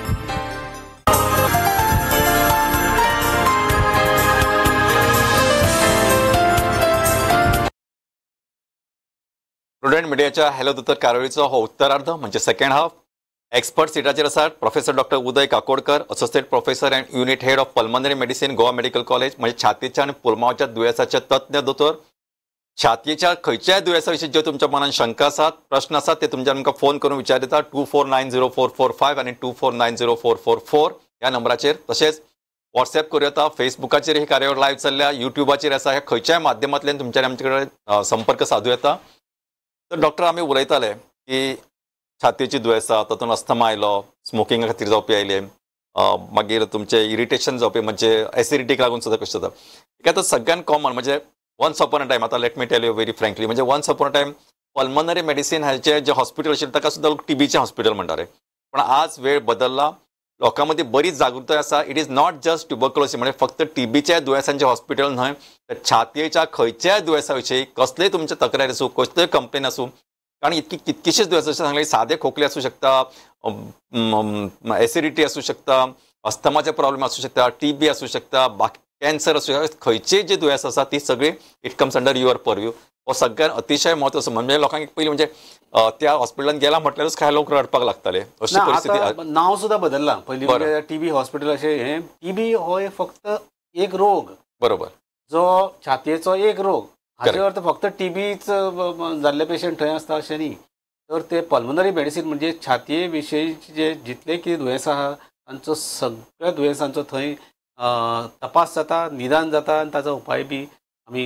स्टुडंट मिडियाच्या हॅलो दोतोर कार्यावळीचो हो उत्तरार्ध म्हणजे सेकंड हाफ. एक्सपर्ट सिटाचेर आसात professor doctor Uday Kakodkar, associate professor and unit head of pulmonary medicine Goa medical college, म्हणजे छातीच्या आणि पुरमावाच्या दुयेंसाचे तज्ञ दोतोर. छातयेच्या खंयच्याय दुयेंसा विशीं ज्यो तुमच्या मनात शंका आसात, प्रश्न आसात, ते तुमच्या आमकां फोन करून विचार येता two four nine zero four four five आनी two four nine zero four four four ह्या नंबराचेर. तशेंच व्हॉट्सॲप करूं येता, फेसबुकाचेर ही कार्यावळ लायव्ह चल्ल्या, युट्यूबाचेर आसा, ह्या खंयच्याय माध्यमांतल्यान तुमच्यानी आमचे कडेन संपर्क साधूं येता. तर डॉक्टर आमी उलयताले की छातयेची दुयेंसां, तातूंत अस्थमा आयलो, स्मोकिंगा खातीर जावपी आयले, मागीर तुमचे इरिटेशन जावपी म्हणजे एसिडिटीक लागून सुद्दां कशें जाता. एक आतां सगळ्यान कॉमन म्हणजे वन्स अपॉन अ टायम, आतां let me tell you very frankly, म्हणजे once upon a time pulmonary medicine हाचे जे हॉस्पिटल आशिल्लें ताका सुद्दां टीबीचें हॉस्पिटल म्हणटाले. पण आज वेळ बदलला, लोकां मदीं बरीच जागृताय आसा. It is not just tuberculosis, म्हणजे फक्त टीबीच्या दुयेंसांचे हॉस्पिटल न्हय, तर छातयेच्या खंयच्याय दुयेंसा विशीं कसलेय तुमचे तक्रार आसूं, कसलेय कंप्लेन आसूं, कारण इतकी कितकीशीच दुयेंसां सांगले, सादे खोकले आसूं शकता, एसिडिटी आसूं शकता, अस्थमाचे प्रॉब्लेम आसूं शकता, टीबी आसूं शकता, बाकी कॅन्सर आसूं शकता, खंयचीय जी दुयेंसां आसा ती सगळी it comes under your purview. हो सगळ्यात अतिशय म्हत्वाचो. म्हणजे लोकांक पयलीं म्हणजे त्या हॉस्पिटलांत गेला म्हटल्यारूच कांय लोक रडपाक लागताले, अशी परिस्थिती. नांव सुद्दां बदललां. पयलीं टीबी हॉस्पिटल अशें हे टीबी हो फक्त एक रोग, बरोबर, जो छातयेचो एक रोग, हाचे अर्थ फक्त टीबीच जाल्ले पेशंट थंय आसता अशें न्ही. तर ते पल्मनरी मेडिसीन म्हणजे छातये विशयी जे जितले कितें दुयेंसां आहा तांचो सगळ्या दुयेंसांचो थंय तपास जाता, निदान जाता आनी ताचो उपाय बी आमी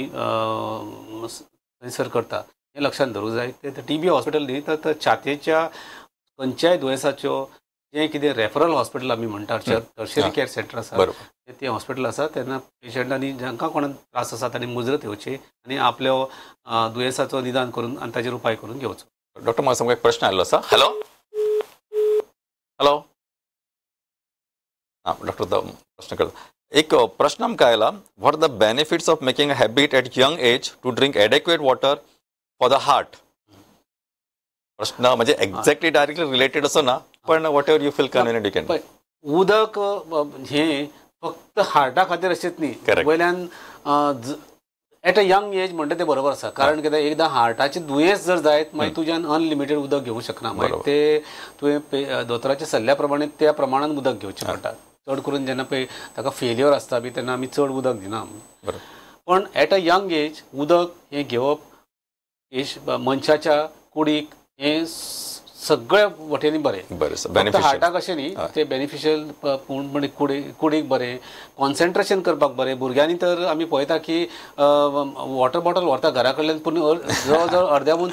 थंयसर करता. हें लक्षात धरूंक जाय. ते टीबी हॉस्पिटल न्ही, तर छातयेच्या खंयच्याय दुयेंसाच्यो जें कितें रेफरल हॉस्पिटल आमी म्हणटा, टर्शरी केअर सेंटर आसा, ते हॉस्पिटल आसा, तेन्ना पेशंटांनी जांकां कोणाक त्रास आसा तांणी मुजरत येवची आनी आपल्या दुयेंसाचो निदान करून आनी ताचेर उपाय करून घेवचो. डॉक्टर, म्हाका सामको एक प्रश्न आयल्लो आसा. हॅलो हॅलो हां डॉक्टर, प्रश्न करता. एक प्रश्न आमकां आयला, what the benefits of making a habit at young age to drink adequate water for the heart. प्रश्न म्हणजे एक्झॅक्टली डायरेक्टली रिलेटेड असो ना, पण whatever you feel convenient you can. उदक हे फक्त हार्टा खातीर अशेंच न्ही, वयल्यान एट अ यंग एज म्हणटा ते बरोबर आसा. कारण कित्याक एकदां हार्टाची दुयेंस जर जायत मागीर तुज्यान अनलिमिटेड उदक घेवंक शकना. मागीर ते तुवें दोतोराच्या सल्ल्या प्रमाणे त्या प्रमाणान उदक घेवचें पडटा. चड करून जेन्ना पळय ताका फेल्युअर आसता बी तेन्ना आमी चड उदक दिना. पण एट अ यंग एज उदक हें घेवप मनशाच्या कुडीक हें सगळ्या वटेनी बरें. फक्त हार्टाक अशें न्ही, ते बेनिफिशियल म्हणजे कुडीक कुडीक बरें, कॉन्सन्ट्रेशन करपाक बरें. भुरग्यांनी तर आमी पळयता की वॉटर बॉटल व्हरता घरा कडल्यान, पूण जवळ जवळ अर्द्याहून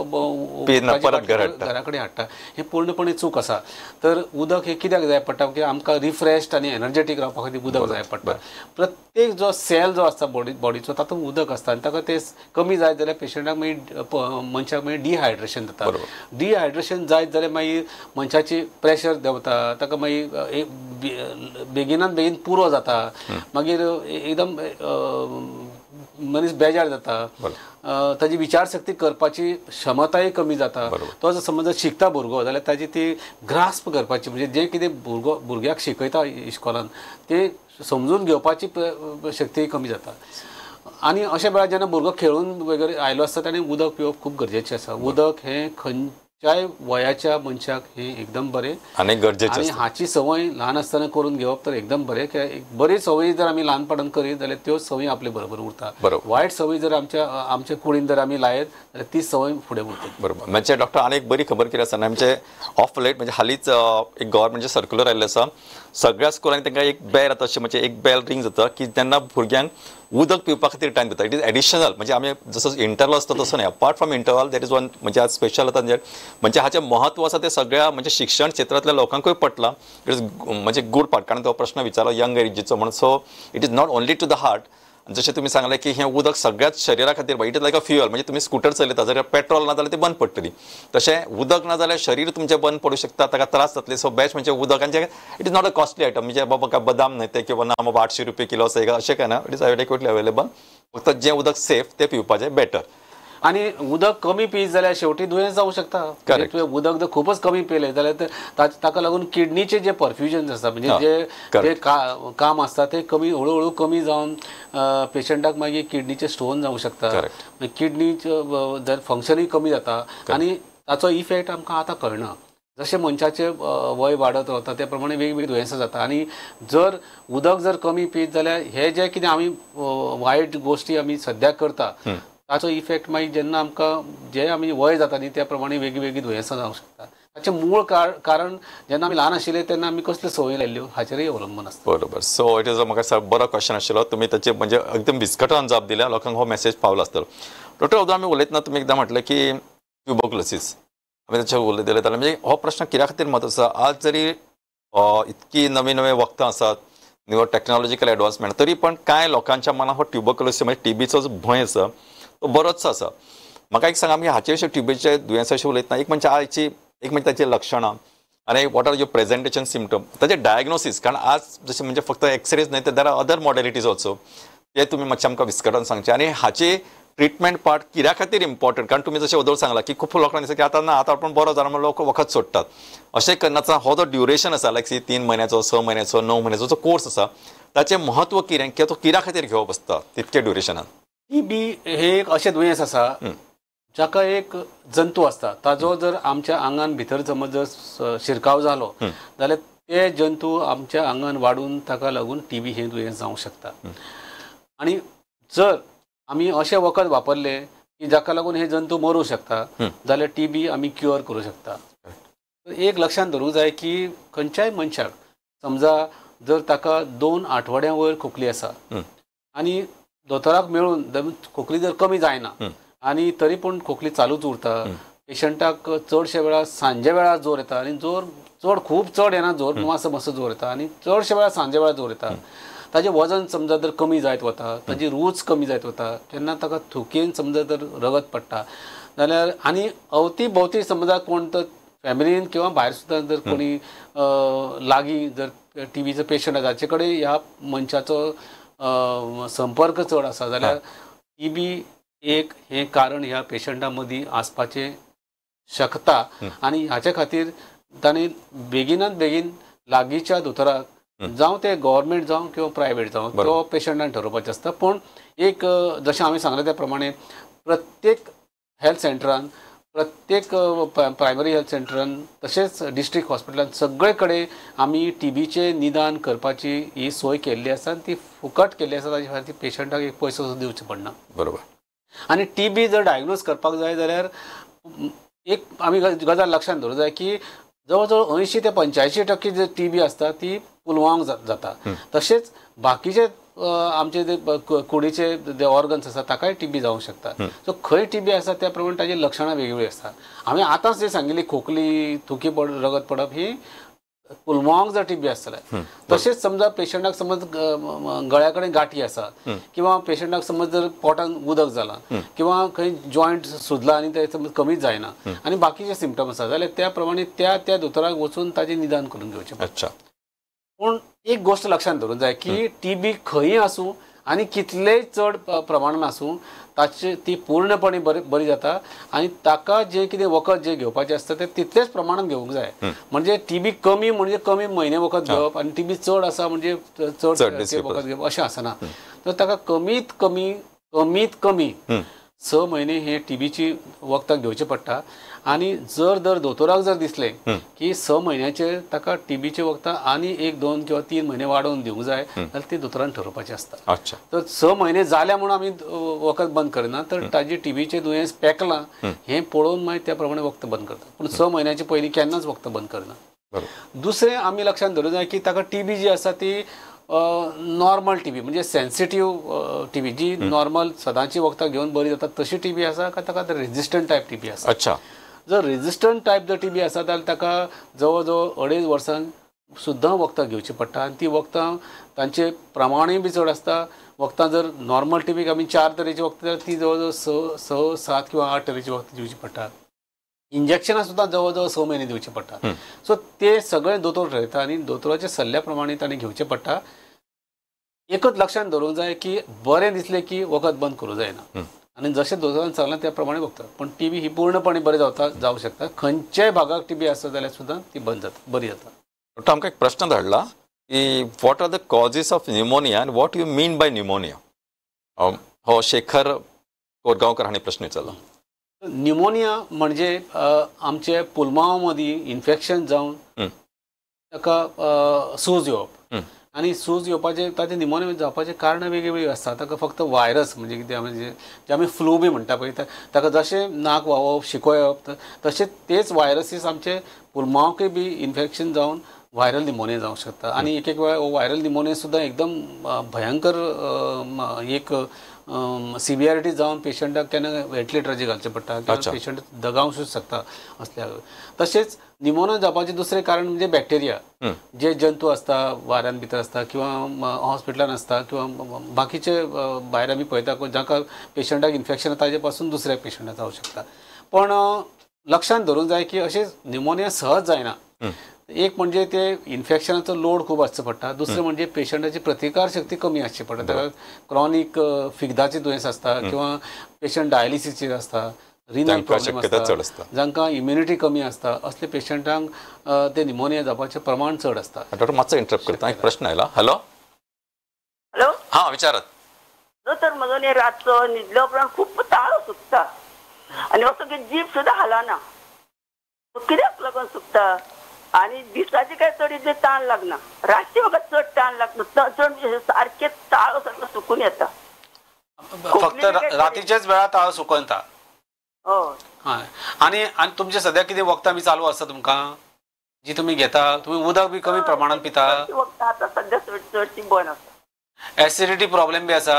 चड घरा कडेन हाडटा. हें पूर्णपणे चूक आसा. तर उदक हें कित्याक जाय पडटा की आमकां रिफ्रेश्ड आनी एनर्जेटीक रावपा खातीर उदक जाय पडटा. प्रत्येक जो सेल जो आसता बॉडी बॉडीचो तातूंत उदक आसता आनी ताका ते कमी जायत जाल्यार पेशंटाक मागीर मनशाक मागीर डिहायड्रेशन जाता. डिहायड्रेशन जायत जाल्यार मागीर मनशाची प्रेशर देंवता, ताका मागीर बेगिनान बेगीन पुरो जाता, मागीर एकदम मनीस बेजार जाता, ताची विचारशक्ती करपाची क्षमताय कमी जाता. तो जर समज शिकता भुरगो जाल्यार ताची ती ग्रास्प करपाची म्हणजे जें कितें भुरगो भुरग्याक शिकयता इस्कॉलान ते समजून घेवपाची शक्ती कमी जाता. आनी अशा वेळार जेन्ना भुरगो खेळून वगैरे आयलो आसता ताणें उदक पिवप खूब गरजेचें आसा. उदक हें खंयच्याय वयाच्या मनशाक हें एकदम बरें आनी गरजेचें आनी हाची संवय ल्हान आसतना करून घेवप तर एकदम बरें. बरी संवय जर आमी ल्हानपणांत करीत जाल्यार त्यो संवय आपले बरोबर उरता. वायट संवय जर आमच्या आमच्या कुडीन जर आमी लायत जाल्यार ती संवय फुडें उरता. बरोबर. म्हणजे डॉक्टर आनी एक बरी खबर कितें आसा म्हणजे ऑफ लेट म्हणजे हालींच एक गव्हर्मेंटचे सर्क्युलर आयिल्लें आसा. सगळ्या स्कुलांनी तांकां एक बेल आतां अशें म्हणजे एक बेल रिंग जाता की तेन्ना भुरग्यांक उदक पिवपा खातीर टायम दिता. इट इज एडिशनल, म्हणजे आमी जसो इंटरवल असता तसो नाही. Apart from interval that is one म्हणजे आज स्पेशल आता म्हणजे हाचे महत्व आसा ते सगळ्या म्हणजे शिक्षण क्षेत्रातल्या लोकांकूय पटला. इट इज म्हणजे गुड पार्ट, कारण तो प्रश्न विचारलो यंग एजीचो म्हणून. So it is not only to the heart. जशें तुमी सांगलें की हें उदक सगळ्याच शरिरा खातीर it is like a fuel. म्हणजे तुमी स्कूटर चलयता जाल्यार पेट्रोल ना जाल्यार ती बंद पडटली. तशें उदक ना जाल्यार शरीर तुमचें बंद पडूं शकता, ताका त्रास जातले. सो बेस्ट म्हणजे उदकांचे it is not a costly item. म्हणजे बाबा काय बदाम न्हय ते किंवा ना बाबा आठशे रुपये किलो आसा अशें काय ना. It is adequately available. फक्त जें उदक सेफ तें पिवपाचें बेटर. आणि उदक कमी पीत जाल्यार शेवटी दुयेंस जावं शकता. तुवें उदक जर खूपच कमी पिलें जाल्यार ताका लागून किडनीचे जे परफ्युजन आसता म्हणजे जे जे काम आसता ते कमी हळूहळू कमी जावन पेशंटाक मागीर किडनीचे स्टोन जावं शकता. किडनीचे जर फंक्शनूय कमी जाता आणि ताचो इफेक्ट आमकां आतां कळना. जशें मनशाचें वय वाडत वता त्या प्रमाणे वेगवेगळी दुयेंसां जाता. आनी जर उदक जर कमी पीत जाल्यार हे जे कितें आमी वायट गोश्टी आमी सद्याक करता ताचो इफेक्ट मागीर जेन्ना आमकां जे आमी वय जाता न्ही त्या प्रमाणे वेगळी वेगळी दुयेंसां जावंक शकता. ताचें मूळ कारण जेन्ना आमी ल्हान आशिल्ले तेन्ना आमी कसल्यो संवय लायल्यो हाचेरय अवलंबून आसता. बरोबर. सो इट इज म्हाका बरो क्वेश्चन आशिल्लो. तुमी ताचे म्हणजे एकदम विस्कटान जाप दिल्या. लोकांक हो मेसेज पावलो आसतलो. डॉक्टर उदय आमी उलयतना तुमी एकदां म्हटलें की ट्युबरक्लोसीस आमी ताचे उलयत जाल्यार म्हणजे हो प्रश्न कित्या खातीर म्हत्वाचो आसा. आज जरी इतकी नवी नवी वखदां आसात, न्यू टॅक्नॉलॉजिकल एडवान्समेंट, तरी पण कांय लोकांच्या मनात हो ट्युबरक्लोसीस म्हणजे टीबीचो जो भंय आसा तो बरोचसो आसा. म्हाका एक सांगा, आमी हाचे विशीं ट्युबीचे दुयेंसा विशयी एक म्हणजे आयची एक म्हणजे ताची लक्षणां आनी what are your presentation symptom, ताचे डायग्नोसीस. कारण आज जशें म्हणजे फक्त एक्सरेज न्हय तर there are other modalities also. ते तुमी मातशें आमकां विस्कटान सांगचे. आनी हाची ट्रिटमेंट पार्ट कित्या खातीर इम्पॉर्टंट. कारण तुमी जशें उदोर सांगला की खूब लोकांनी दिसता की आतां ना आतां आपण बरो जाला म्हणून लोक वखद सोडटात. अशें करनाचा हो जो ड्युरेशन आसा लायक सी तीन म्हयन्याचो स म्हयन्याचो णव म्हयन्याचो जो कोर्स आसा ताचें म्हत्व कितें किंवा तो कित्या खातीर घेवप आसता तितके ड्युरेशनान. टीबी हे एक अशें दुयेंस आसा जाका एक जंतू आसता. ताजो जर आमच्या आंगान भितर समज जर शिरकाव जालो जाल्यार ते जंतू आमच्या आंगान वाडून ताका लागून टीबी हे दुयेंस जावंक शकता. आनी जर आमी अशें वखद वापरले की जाका लागून हे जंतू मरूं शकता जाल्यार टीबी आमी क्युअर करूं शकता. एक लक्षांत दवरूंक जाय की खंयच्याय मनशाक समजा जर ताका दोन आठवड्यां वयर खोकली आसा आनी दोतोराक मेळून खोकली जर कमी जायना आनी तरी पूण खोकली चालूच उरता, पेशंटाक चडशे वेळा सांजे वेळा जोर येता आनी जोर चड खूब चड येना जोर मातसो मातसो जोर येता आनी चडशे वेळा सांजे वेळा जोर येता. ताजें वजन समजा जर कमी जायत वता, ताजी रूच कमी जायत वता, तेन्ना ताका थुकेन समजा जर रगत पडटा जाल्यार आनी अवती भोवती समजा कोण तर फॅमिलीन किंवा भायर सुद्दां जर कोणी लागीं जर टीबीचो पेशंट आसा जाचे कडेन ह्या मनशाचो संपर्क चड आसा जाल्यार टीबी एक हे कारण ह्या पेशंटा मदीं आसपाचें शकता. आनी हाचे खातीर ताणें बेगिनात बेगीन लागींच्या दोतोराक जावं ते गव्हर्मेंट जावं किंवा प्रायवेट जावं तो पेशंटान ठरोवपाचें आसता. पूण एक जशें हांवें सांगलें त्या प्रमाणे प्रत्येक हेल्थ सेंटरान, प्रत्येक प्रायमरी हेल्थ सेंटरान तशेंच डिस्ट्रिक्ट हॉस्पिटलान सगळे कडेन आमी टीबीचें निदान करपाची ही सोय केल्ली आसा आनी ती फुकट केल्ली आसा. ताचे खातीर पेशंटाक एक पयसो सुद्दां दिवचो पडना. बरोबर. आनी टीबी जर डायग्नोज करपाक जाय जाल्यार एक आमी गजाल लक्षांत दवरूंक जाय की जवळ जवळ अंयशीं ते पंच्याऐंशी टक्के जे टीबी आसता ती पुलवांक जाता. तशेंच बाकीचे आमचे जे कुडीचे जे ऑर्गन्स आसा ताकाय टीबी जावंक शकता. सो खंय टीबी आसा त्या प्रमाणे ताची लक्षणां वेगवेगळी आसता. हांवें आतांच जे सांगिल्ली खोकली, थुकी पड रगत पडप ही पुलवांक जर टीबी आसतलें. तशेंच समजा पेशंटाक समज गळ्या कडेन गाठी आसा किंवा पेशंटाक समज जर पोटान उदक जालां किंवा खंय जॉयंट सुजला आनी ते समज कमीच जायना आनी बाकीचे सिम्पटम आसा जाल्यार त्या प्रमाणे त्या त्या दोतोराक वचून ताचें निदान करून घेवचें. अच्छा. पूण एक गोश्ट लक्षांत दवरूंक जाय की टीबी खंय आसूं आनी कितलेय चड प्रमाणान आसूं ताची ती पूर्णपणे बरी बरी जाता आनी ताका जें कितें वखद जें घेवपाचें आसता तें तितलेच प्रमाणान घेवंक जाय. म्हणजे टीबी कमी म्हणजे कमी म्हयने वखद घेवप आनी टीबी चड आसा म्हणजे चड वखद घेवप अशें आसना. तर ताका कमीत कमी कमीत कमी स म्हयने हे टीबीची वखदां घेवचें पडटा. आनी जर जर दोतोराक जर दिसलें की स म्हयन्याचेर ताका टीबीचे वखदां आनी एक दोन किंवा तीन म्हयने वाडोवन दिवंक जाय जाल्यार ती दोतोरान ठरोवपाचें आसता. तर स म्हयने जाल्या म्हणून आमी वखद बंद करिना तर ताजी टीबीचें दुयेंस पेकलां हें पळोवन मागीर त्या प्रमाणे वखद बंद करता. पूण स म्हयन्याचे पयलीं केन्नाच वखद बंद करना. दुसरें आमी लक्षांत दवरूंक जाय की ताका टीबी जी आसा ती नॉर्मल टीबी म्हणजे सेन्सिटिव्ह टीबी जी नॉर्मल सदांची वखदां घेवन बरी जाता तशी टीबी आसा काय ताका रेजिस्टंट टायप टीबी आसा? अच्छा. जर रेजिस्टंट टायप जर टीबी आसा जाल्यार ताका जवळ जवळ अडेज वर्सांक सुद्दां वखदां घेवची पडटा आनी ती वखदां तांचे प्रमाणूय बी चड आसता. वखदां जर नॉर्मल टीबीक आमी चार तरेची वखदां जाल्यार ती जवळ जवळ स स सात किंवा आठ तरेची वखदां दिवची पडटा. इंजेक्शनां सुद्दां जवळ जवळ स म्हयने दिवचे पडटा. सो ते सगळे दोतोर ठरयता आनी दोतोराच्या सल्ल्या प्रमाणे ताणें घेवचें पडटा. एकच लक्षांत दवरूंक जाय की बरें दिसलें की वखद बंद करूं जायना आनी जशें दोतोरान सांगलां त्या प्रमाणे वखदां. पण टीबी ही पूर्णपणे बरी जावता जावं शकता. खंयच्याय भागाक टीबी आसा जाल्यार सुद्दां ती बंद जाता बरी जाता. डॉक्टर आमकां एक प्रश्न धाडला की what are the causes of pneumonia and what you mean by pneumonia? हो शेखर कोरगांवकर हांणी प्रश्न विचारला. न्युमोनिया म्हणजे आमचे पुलमाव मदीं इन्फेक्शन जावन ताका सूज येवप आनी सूज येवपाचें ताचें न्युमोनिया जावपाचें कारणां वेगळीं वेगळीं आसता. ताका फक्त वायरस म्हणजे कितें म्हणजे जे आमी फ्लू बी म्हणटा पळय ताका जशें नाक व्हांवप शिको येवप तशेंच तेच वायरसीस आमचे पुलमावकय बी इन्फेक्शन जावन व्हायरल निमोनिया जावंक शकता. आनी एक एक वेळार व्हायरल निमोनिया सुद्दां एकदम भयंकर एक सिवियरिटी जावन पेशंटाक केन्ना वेंटिलेटराचेर घालचें पडटा किंवा पेशंट दगावंक शकता असल्या. तशेंच निमोनिया जावपाचें दुसरें कारण म्हणजे बॅक्टेरिया जे जंतू आसता वाऱ्यान भितर आसता किंवा हॉस्पिटलान आसता किंवा बाकीचे भायर आमी पळयता जाका पेशंटाक इन्फेक्शन ताजे पासून दुसऱ्या पेशंटाक जावं शकता. पण लक्षांत दवरूंक जाय की अशें निमोनिया सहज जायना. एक म्हणजे ते इन्फेक्शनाचो लोड खूब आसचो पडटा. दुसरें म्हणजे पेशंटाची प्रतिकार शक्ती कमी आसची पडटा. ताका क्रॉनीक फिगदाचें दुयेंस आसता किंवा पेशंट डायलिसीसचेर आसता, रिनल प्रॉब्लेम आसता, जांकां इम्युनिटी कमी आसता असले पेशंटांक ते निमोनिया जावपाचें प्रमाण चड आसता. डॉक्टर मातसो इंटरप्ट करता एक प्रश्न आयला. हॅलो हॅलो हां विचारात. तर म्हजो न्ही रातचो न्हिदल्या उपरांत खूब ताळो सुकता आनी असो जीभ सुद्दां हालना. कित्याक लागून सुकता? आणि दिसाची काय चड इतले ताण लागना, रातची म्हाका चड ताण लागना. चड सारखे ताळो सारको सुकून येता. फक्त रातीच्याच वेळार ताळो सुकून येता. हय. आनी आनी तुमचे सद्या कितें वखदां बी चालू आसता तुमकां जी तुमी घेता? तुमी उदक बी कमी प्रमाणात पिता? वखदां आतां सद्या चड चडशी बंद आसा. एसिडिटी प्रॉब्लेम बी आसा?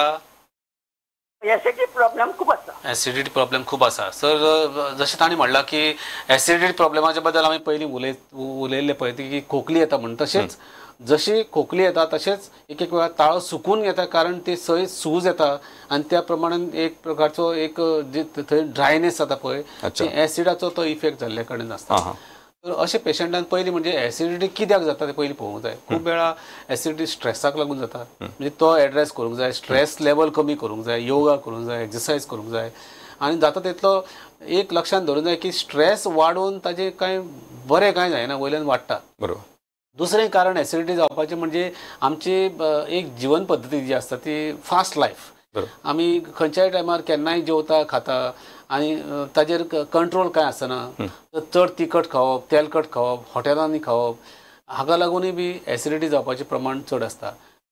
एसिडिटी प्रॉब्लेम खूब आसा. एसिडिटी प्रॉब्लेम खूब आसा. सर जशें ताणें म्हणलां की एसिडिटी प्रॉब्लेमाच्या बद्दल आमी पयलीं उलय उलयल्ले पळय की खोकली येता म्हणून, तशेंच जशी खोकली येता तशेंच एक एक वेळार ताळो सुकून येता कारण ते सय सूज येता आनी त्या प्रमाणान एक प्रकारचो एक जे थंय ड्रायनेस जाता पळय एसिडाचो तो इफेक्ट जाल्ल्या कारणान आसता. तर अशें पेशंटान पयलीं म्हणजे एसिडिटी कित्याक जाता तें पयलीं पळोवंक जाय. खूब वेळा एसिडिटी स्ट्रेसाक लागून जाता. म्हणजे तो एड्रेस करूंक जाय, स्ट्रेस लेवल कमी करूंक जाय, योगा करूंक जाय, एक्सरसायज करूंक जाय. आनी जाता तितलो एक लक्षांत दवरूंक जाय की स्ट्रेस वाडून ताजें कांय बरें कांय जायना, वयल्यान वाडटा. बरोबर. दुसरें कारण एसिडिटी जावपाचें म्हणजे आमची एक जीवन पद्दती जी आसता ती फास्ट लायफ. आमी खंयच्याय टायमार केन्नाय जेवता खाता आनी ताजेर कंट्रोल कांय आसना. चड तिखट खावप, तेलकट खावप, हॉटेलांनी खावप हाका लागूनय बी एसिडिटी जावपाचें प्रमाण चड आसता.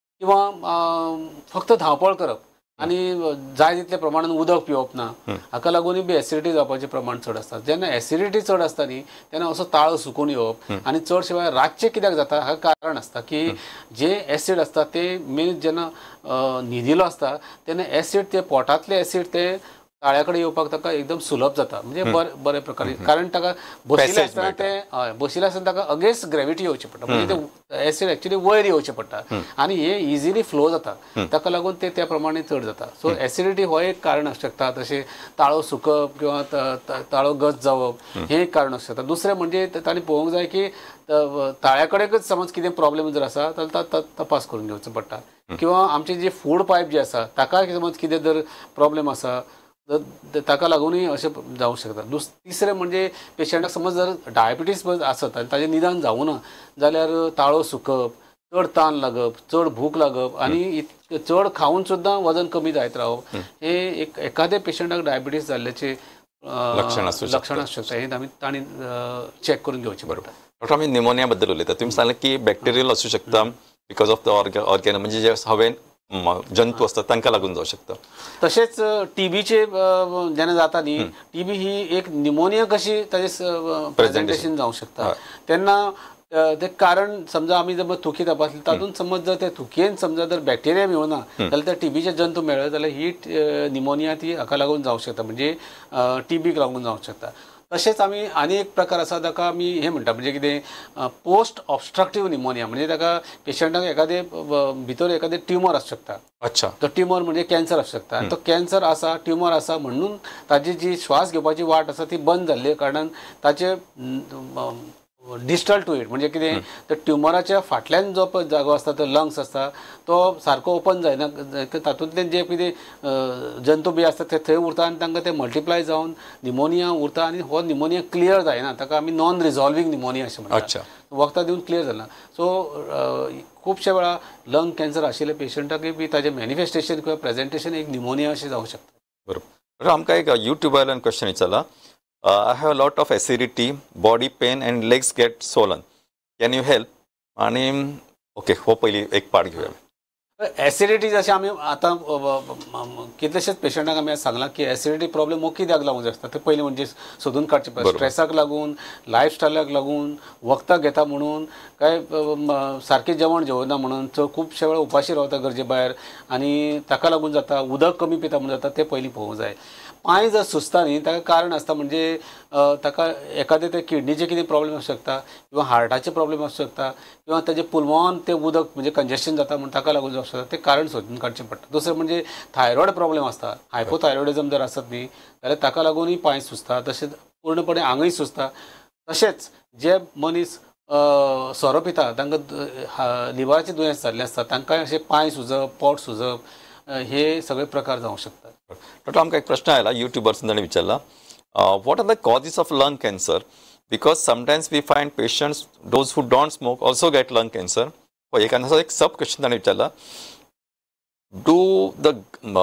किंवा फक्त धांवपळ करप आनी जाय तितल्या प्रमाणान उदक पिवप ना हाका लागूनय बी एसिडिटी जावपाचें प्रमाण चड आसता. जेन्ना एसिडिटी चड आसता न्ही तेन्ना असो ताळो सुकून येवप आनी चडशे वेळार रातचें कित्याक जाता हाका कारण आसता की जे एसीड आसता ते मेन जेन्ना न्हिदिलो आसता तेन्ना एसीड ते पोटांतले एसीड ते ताळ्या कडेन येवपाक ताका एकदम सुलभ जाता. म्हणजे बरे बरे प्रकारे कारण ताका बशिल्ले आसतना ते हय बशिल्ले आसतना ताका अगेन्स्ट ग्रेविटी येवचें पडटा. म्हणजे ते एसीड एक्चुली वयर येवचें पडटा आनी हे इजिली फ्लो जाता. ताका लागून ते त्या प्रमाणे चड जाता. सो एसिडिटी हो एक कारण आसूं शकता. तशें ताळो सुकप किंवा ताळो गच जावप हें एक कारण आसूं शकता. दुसरें म्हणजे तांणी पळोवंक जाय की ताळ्या कडेनच समज कितें प्रॉब्लेम जर आसा जाल्यार तपास करून घेवचो पडटा. किंवा आमचे जे फूड पायप जे आसा ताका समज कितें जर प्रॉब्लेम आसा ताका लागूनय अशें जावंक शकता. दुस तिसरें म्हणजे पेशंटाक समज जर डायबिटीस आसत आनी ताजें निदान जावं ना जाल्यार ताळो सुकप, चड ताण लागप, चड भूक लागप आनी चड खावन सुद्दां वजन कमी जायत रावप हे एक एखाद्या पेशंटाक डायबिटीस जाल्ल्याचे लक्षण आसूं शकता. हे आमी तांणी चॅक करून घेवचें पडटा. डॉक्टर आमी निमोनिया बद्दल उलयता. तुमी सांगलें की बॅक्टेरियल आसूं शकता बिकॉज ऑफ द ऑर्गॅन म्हणजे जे हवेन जंतू असतात तांकां लागून जावं शकता. तशेंच टीबीचे जेन्ना जाता न्ही टीबी ही एक निमोनिया कशी ताजें प्रेझेंटेशन जावंक शकता तेन्ना ते कारण समजा आमी जर थुकी तपासली तातूंत समज जर ते थुकयेन समजा जर बॅक्टेरिया मेळना जाल्यार ते टीबीचे जंतू मेळ्ळे जाल्यार ही निमोनिया ती हाका लागून जावंक शकता, म्हणजे टीबीक लागून जावंक शकता. तशेंच आमी आनी एक प्रकार आसा ताका आमी हे म्हणटा म्हणजे कितें पोस्ट ऑब्स्ट्रक्टिव्ह निमोनिया, म्हणजे ताका पेशंटाक एखादे भितर एखादे ट्युमर आसूं शकता. अच्छा. तो ट्युमर म्हणजे कॅन्सर आसूं शकता. तो कॅन्सर आसा, ट्युमर आसा म्हणून ताची जी श्वास घेवपाची वाट आसा ती बंद जाल्ले कारणान ताचे डिस्टल टू इट म्हणजे कितें तर ट्युमराच्या फाटल्यान जो पळय जागो आसता तो लंग्स आसता तो सारको ओपन जायना, तातूंतले जे कितें जंतू बी आसता ते थंय उरता आनी तांकां ते मल्टिप्लाय जावन निमोनिया उरता आनी हो निमोनिया क्लियर जायना, ताका आमी नॉन रिजॉल्विंग निमोनिया अशें म्हणटा. वखदां दिवन क्लियर जालेना. सो खुबशे वेळा लंग कॅन्सर आशिल्ले पेशंटाकय बी ताजें मॅनिफेस्टेशन किंवा प्रेजेंटेशन एक निमोनिया अशें जावंक शकता. बरोबर. आमकां एक युट्यूबार क्वेश्चन विचारला. Uh, I have a lot of acidity, body pain and legs get swollen. Can you help? आणि ओके हो पयली एक पार्ट घेऊया. एसिडिटी जशें आमी आतां कितलेशेच पेशंटाक आमी सांगलां की एसिडिटी प्रॉब्लेम हो कित्याक लागून आसता ते पयलीं म्हणजे सोदून काडचे पडटा. स्ट्रेसाक लागून, लायफस्टायलाक लागून, वखदां घेता म्हणून, काय सारकें जेवण जेवना म्हणून, चड खुबशे वेळा उपाशी रावता गरजे भायर आनी ताका लागून जाता, उदक कमी पिता म्हणून जाता, तें पयलीं पळोवंक जाय. पांय जर सुचता न्ही ताका कारण आसता म्हणजे ताका एखादे ते किडनीचे कितें प्रॉब्लेम आसूं शकता किंवा हार्टाचे प्रॉब्लेम आसूं शकता किंवा ताजे पुलमॉन ते उदक म्हणजे कंजेशन जाता म्हणून ताका लागून जावंक शकता, ते कारण सोदून काडचें पडटा. दुसरें म्हणजे थायरॉयड प्रॉब्लेम आसता, हायपोथायरॉयडिझम जर आसत न्ही जाल्यार ताका लागूनय पांय सुचता, तशेंच पूर्णपणे आंगय सुचता. तशेंच जे मनीस सोरो पिता तांकां लिव्हराचें दुयेंस जाल्लें आसता तांकांय अशें पांय सुजप, पोट सुजप हे सगळे प्रकार जावंक शकतात. डॉक्टर आमकां एक प्रश्न आयला युट्यूबर्सान ताणें विचारला, what are the causes of lung cancer because sometimes we find patients those who don't smoke also get lung cancer. हो एक आनी एक सब क्वेश्चन ताणें विचारला. Do the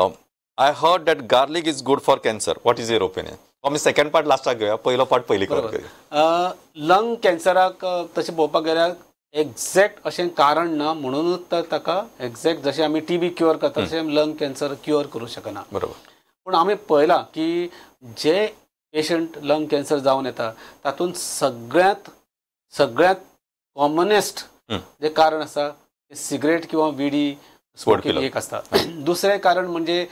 I heard that garlic is good for cancer, what is your opinion? आमी second part लास्टाक घेवया, पयलो पार्ट पयलीं करूया. लंग कॅन्सराक तशें पळोवपाक गेल्यार एक्झॅक्ट अशें कारण ना म्हणूनच तर ताका एक्झॅक्ट जशें आमी टीबी क्युअर करता तशें लंग कॅन्सर क्युअर करूं शकना. बरोबर. पूण आमी पळयलां की जे पेशंट लंग कॅन्सर जावन येता तातूंत सगळ्यांत सगळ्यांत कॉमनेस्ट जे कारण आसा ते सिगरेट किंवा विडी स्मोकिंग एक आसता. दुसरें कारण म्हणजे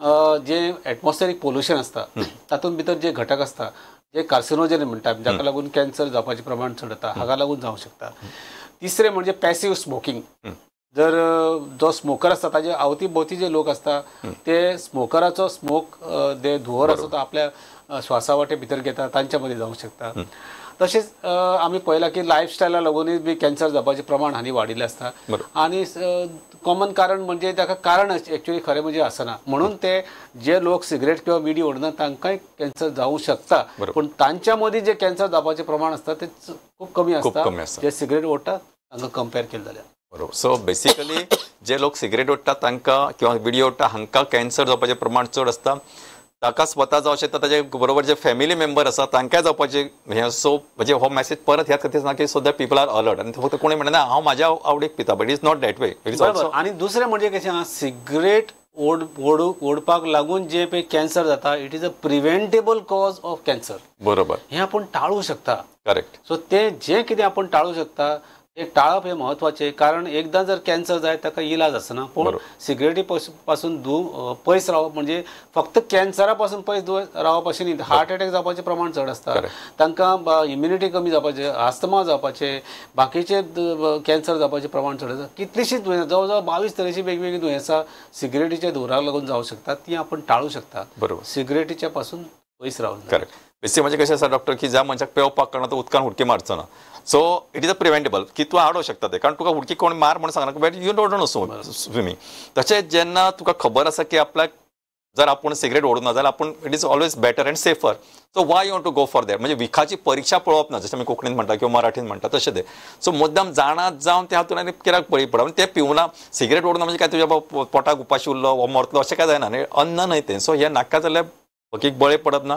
जे एटमॉस्फेरीक पोल्युशन आसता तातूंत भितर जे घटक आसता जे कार्सिनोजन म्हणटा जाका लागून कॅन्सर जावपाचें प्रमाण चड येता, हाका लागून जावंक शकता. तिसरें म्हणजे पॅसिव्ह स्मोकिंग. जर जो स्मोकर आसता ताजे आवती भोवती जे लोक आसता ते स्मोकराचो स्मोक जे धुंवर आसा तो आपल्या श्वासा वाटे भितर घेता तांच्या मदीं जावंक शकता. तशेंच आमी पळयलां की लायफस्टायला लागूनय बी कॅन्सर जावपाचें प्रमाण हांणी वाडिल्लें आसता. आनी कॉमन कारण म्हणजे ताका कारण एक्चुअली खरें म्हणजे आसना म्हणून ते जे लोक सिगरेट किंवा विडी ओडना तांकांय कॅन्सर जावंक शकता, पूण तांच्या मदीं जे कॅन्सर जावपाचें प्रमाण आसता ते खूब कमी आसता जे सिगरेट ओडटात तांकां कंपेर केलें जाल्यार. बरोबर. सो बेसिकली जे लोक सिगरेट ओडटात तांकां किंवा विडी ओडटा हांकां कॅन्सर जावपाचें प्रमाण चड आसता. ताका स्वता जावं शकता, ताजे बरोबर जे फॅमिली मेंबर आसा तांकांय जावपाचें हें. सो म्हणजे हो मेसेज परत ह्याच खातीर ना की so that people are alert आनी फक्त कोणी म्हणना हांव म्हाज्या आवडीक पिता, but is not that way. आनी दुसरें म्हणजे कशें आहा सिगरेट ओड ओडू ओडपाक लागून जे पळय कॅन्सर जाता it is a preventable cause of cancer. बरोबर. हें आपूण टाळूं शकता. करेक्ट. सो तें जें कितें आपूण टाळूं शकता ते टाळप हें म्हत्वाचें, कारण एकदां जर कॅन्सर जायत ताका इलाज आसना. पूण सिगरेटी पासून दूर पयस रावप म्हणजे फक्त कॅन्सरा पासून पयस रावप अशें न्ही, हार्ट एटॅक जावपाचें प्रमाण चड आसता, तांकां इम्युनिटी कमी जावपाचें, आस्थमा जावपाचें, बाकीचे कॅन्सर जावपाचें प्रमाण चड आसा. कितलींशींच दुयेंसां जवळ जवळ बावीस तरेची वेगवेगळी दुयेंसां सिगरेटीच्या धुवराक लागून जावंक शकता, ती आपूण टाळूं शकता. बरोबर. सिगरेटीच्या पासून पयस रावून. करेक्ट. बेसी म्हणजे कशें आसा डॉक्टर की ज्या मनशाक पेंवपाक कळना तो उदकान उडकी मारचो ना. So it is a preventable की तूं आडोवं शकता ते, कारण तुका उडकी कोण मार म्हणून सांगना but you don't know swimming. तशेंच जेन्ना तुका खबर आसा की आपल्याक जर आपूण सिगरेट ओडूं ना जाल्यार आपूण it is always better and safer. So why you want to go for that. म्हणजे विखाची परीक्षा पळोवप ना जशें आमी कोंकणीन म्हणटा किंवा मराठीन म्हणटा तशें ते. सो मुद्दाम जाणात जावन त्या हातून आनी कित्याक बळी पडप. ते पिवना सिगरेट ओडूं ना म्हणजे काय तुज्या पोटाक उपाशी उरलो वो मरतलो अशें काय जायना न्ही, अन्न न्हय तें. सो हें नाका जाल्यार फकीक बळी पडप ना.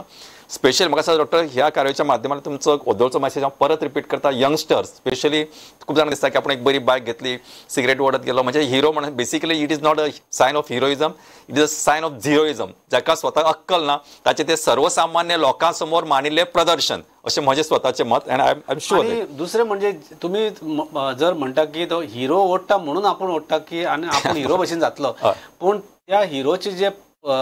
स्पेशली म्हाका दिसता डॉक्टर ह्या कार्याच्या माध्यमांतल्यान तुमचो ओदोळचो मेसेज हांव परत रिपीट करता. यंगस्टर्स स्पेशली खूब जाणांक दिसता की आपण एक बरी बायक घेतली, सिगरेट ओडत गेलो म्हणजे हिरो म्हणून. Basically it is not a sign of heroism, it is a sign of zeroism. जाका स्वताक अक्कल ना ताचे ते सर्वसामान्य लोकां समोर मांडिल्लें प्रदर्शन अशें म्हजें स्वताचें मत. And I am sure. आणि दुसरें म्हणजे तुम्ही जर म्हणटा की तो हिरो ओडटा म्हणून आपण ओडटा की आनी आपण हिरो भशेन जातलो, पूण त्या हिरोचे जे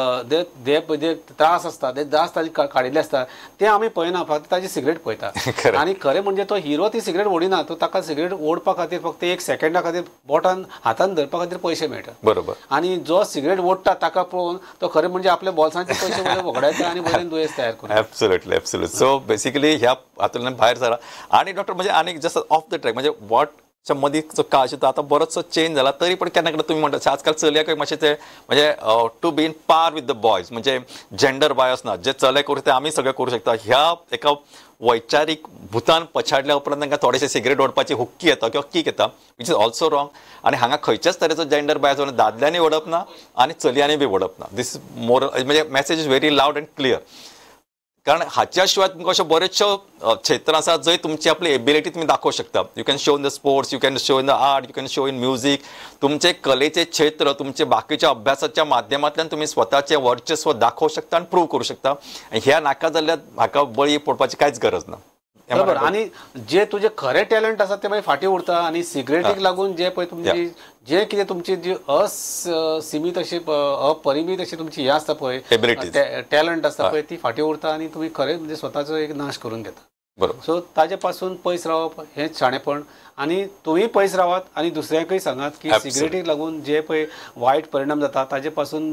जे त्रास असता ते त्रास ताजे काडिल्ले असता ते आमी पळयना, फक्त ताजी सिगरेट पळयता. आणि खरें म्हणजे तो हिरो ती सिगरेट ओडिना, तो ताका सिगरेट ओडपा खातीर फक्त एक सेकंडा खातीर बोटान हातान धरपा खातीर पयशे मेळटा. बरोबर. आणि जो सिगरेट ओडटा ताका पळोवन तो खरें म्हणजे आपल्या बोल्सांचे पयशे वगडायता आणि बरें दुयेंस तयार करता. Absolutely absolutely. सो बेसिकली ह्या हातूंतल्यान भायर सरा. आणि डॉक्टर म्हणजे आनीक जस्ट ऑफ द ट्रॅक म्हणजे वॉट मदीं जो काळ आशिल्लो आतां बरोचसो चेंज जाला, तरी पण केन्ना केन्ना तुम्ही म्हणटा आजकाल चलयांक मातशें ते म्हणजे to be in par with the boys, म्हणजे जेंडर बायस ना, जे चले करू ते आमी सगळे करू शकता. ह्या एका वैचारीक भुतान पछाडल्या उपरांत तांकां थोडेशे सिगरेट ओडपाची हुक्की येता किंवा कीक येता, विच इज ऑल्सो रॉंग. आणि हांगा खंयच्याच तरेचो जेंडर बायस दादल्यांनी ओडप ना आणि चलयांनी बी ओडप ना. दीस मोर म्हणजे message is very loud and clear. कारण हाच्या शिवाय तुमकां अश्यो बऱ्योचश्यो क्षेत्रां आसात जंय तुमची आपली एबिलिटी तुम्ही दाखोवंक शकता. You can show in the sports, you can show in the art, you can show in music. तुमचे कलेचे क्षेत्र तुमचे बाकीच्या अभ्यासाच्या माध्यमांतल्यान तुम्ही स्वताचे वर्चस्व दाखोवंक शकता आणि प्रूव्ह करू शकता. ह्या नाका जाल्ल्या हाका बळी पडपाची कांयच गरज ना. बरोबर. आणि जे तुझे खरे टॅलंट आसा ते मागीर फाटी उरता. आणि सिगरेटीक लागून जे पळय तुमची जे कितें तुमची जी असीमित अशी अपरिमीत अशी तुमची हे आसता पळय टॅलंट आसता पळय ती फाटी उरता आणि तुम्ही खरे म्हणजे स्वताचो एक नाश करून घेता. बरोबर. सो ताजे पासून पयस रावप हेच शाणेपण. आणि तुम्ही पयस रावात आणि दुसऱ्यांकय सांगात की सिगरेटीक लागून जे पळय वायट परिणाम जाता ताजे पासून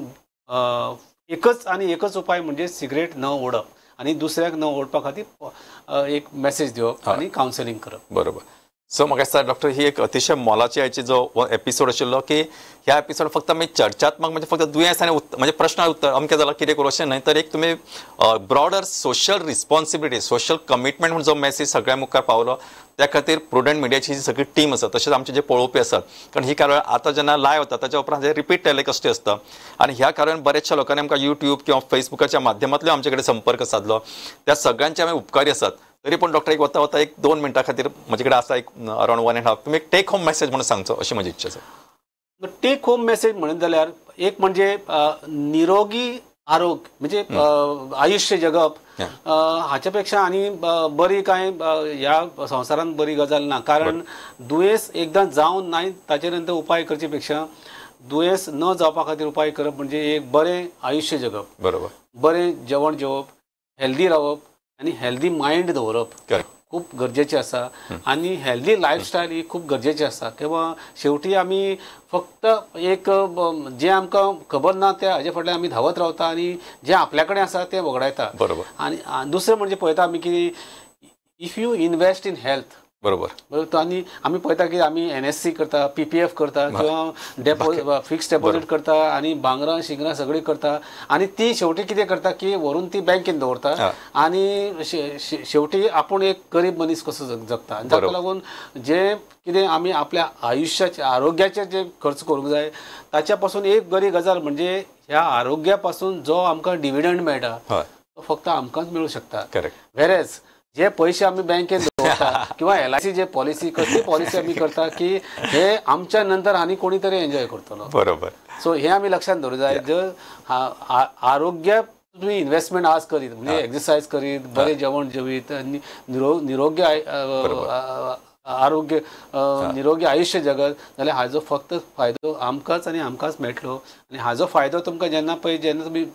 एकच आणि एकच उपाय म्हणजे सिगरेट न ओडप आणि दुसऱ्याक न ओडपा खातीर एक मेसेज दिवप आणि कावन्सिलींग करप. बरोबर. सो म्हाका दिसता डॉक्टर ही एक अतिशय मोलाची आयची जो एपिसोड आशिल्लो की ह्या एपिसोड फक्त आमी चर्चात्मक म्हणजे फक्त दुयेंस आनी म्हणजे प्रश्न उत्तर अमकें जालां कितें करूं अशें न्हय, तर एक तुमी broader social responsibility social commitment म्हणून जो मेसेज सगळ्या मुखार पावलो त्या खातीर प्रुडंट मिडियाची जी सगळी टीम आसा तशेंच आमचे जे पळोवपी आसात, कारण ही कार्यावळ आतां जेन्ना लायव्ह वता ताच्या उपरांत जे रिपीट टेलिकास्ट असता आणि ह्या कार्यावळीन बऱ्याचशा लोकांनी आमकां युट्यूब किंवा फेसबुकाच्या माध्यमांतल्यान आमचे कडेन संपर्क साधलो. त्या सगळ्यांचे आमी उपकारी आसात. तरी पण डॉक्टर एक वता वता एक दोन मिनटां खातीर म्हजे कडेन आसा एक अरावंड वन एंड हाफ तुमी एक टेक होम मेसेज म्हणून सांगचो अशी म्हजी इच्छा आसा. टेक होम मेसेज म्हणत जाल्यार एक म्हणजे निरोगी आरोग्य म्हणजे आयुष्य जगप हाच्या पेक्षा आनी बरी कांय ह्या संवसारांत बरी गजाल ना. कारण दुयेंस एकदां जावन नाय ताचे नंतर उपाय करचे पेक्षा दुयेंस न जावपा खातीर उपाय करप म्हणजे एक बरें आयुष्य जगप. बरोबर. बरें जेवण जेवप, हेल्दी रावप आणि हेल्दी मायंड दवरप खूप गरजेचे आसा. आणि हेल्दी लायफस्टायल ही खूप गरजेची आसा. किंवा शेवटी आमी फक्त एक जे आमकां खबर ना त्या हाजे फाटल्यान आमी धांवत रावता आणि जे आपल्या कडेन आसा ते वगडायता. बरोबर. आणि दुसरें म्हणजे पळयता आमी की if you invest in health. बरोबर. बरोबर. आणि आमी पळयता की आमी एन एस सी करता, पी पी एफ करता किंवा डेपो फिक्स डेपॉझिट करता आणि भांगरां शिंगरां सगळीं करता आणि ती शेवटी कितें करता की व्हरून ती बँकेन दवरता आणि शेवटी आपूण एक गरीब मनीस कसो जगता. जाका लागून जे कितें आमी आपल्या आयुष्याचे आरोग्याचे जे खर्च करूंक जाय ताच्या पासून एक बरी गजाल म्हणजे ह्या आरोग्या पासून जो आमकां डिविडंड मेळटा तो फक्त आमकांच मेळूं शकता. वेरेज जे पयशे आमी बँकेन दवरता किंवा एल आय सी जे पॉलिसी कसली पॉलिसी आमी करता की हे आमच्या नंतर आनी कोणी तरी एन्जॉय करतलो. बरोबर. सो हे आमी लक्षात दवरूंक जाय. जर आरोग्य तुम्ही इन्व्हेस्टमेंट आज करीत म्हणजे एक्सरसाइज करीत बरें जेवण जेवीत निरोगी आरोग्य निरोगी आयुष्य जगत जाल्यार हाजो फक्त फायदो आमकांच आनी आमकांच मेळटलो. आनी हाजो फायदो तुमकां जेन्ना पळय जेन्ना तुमी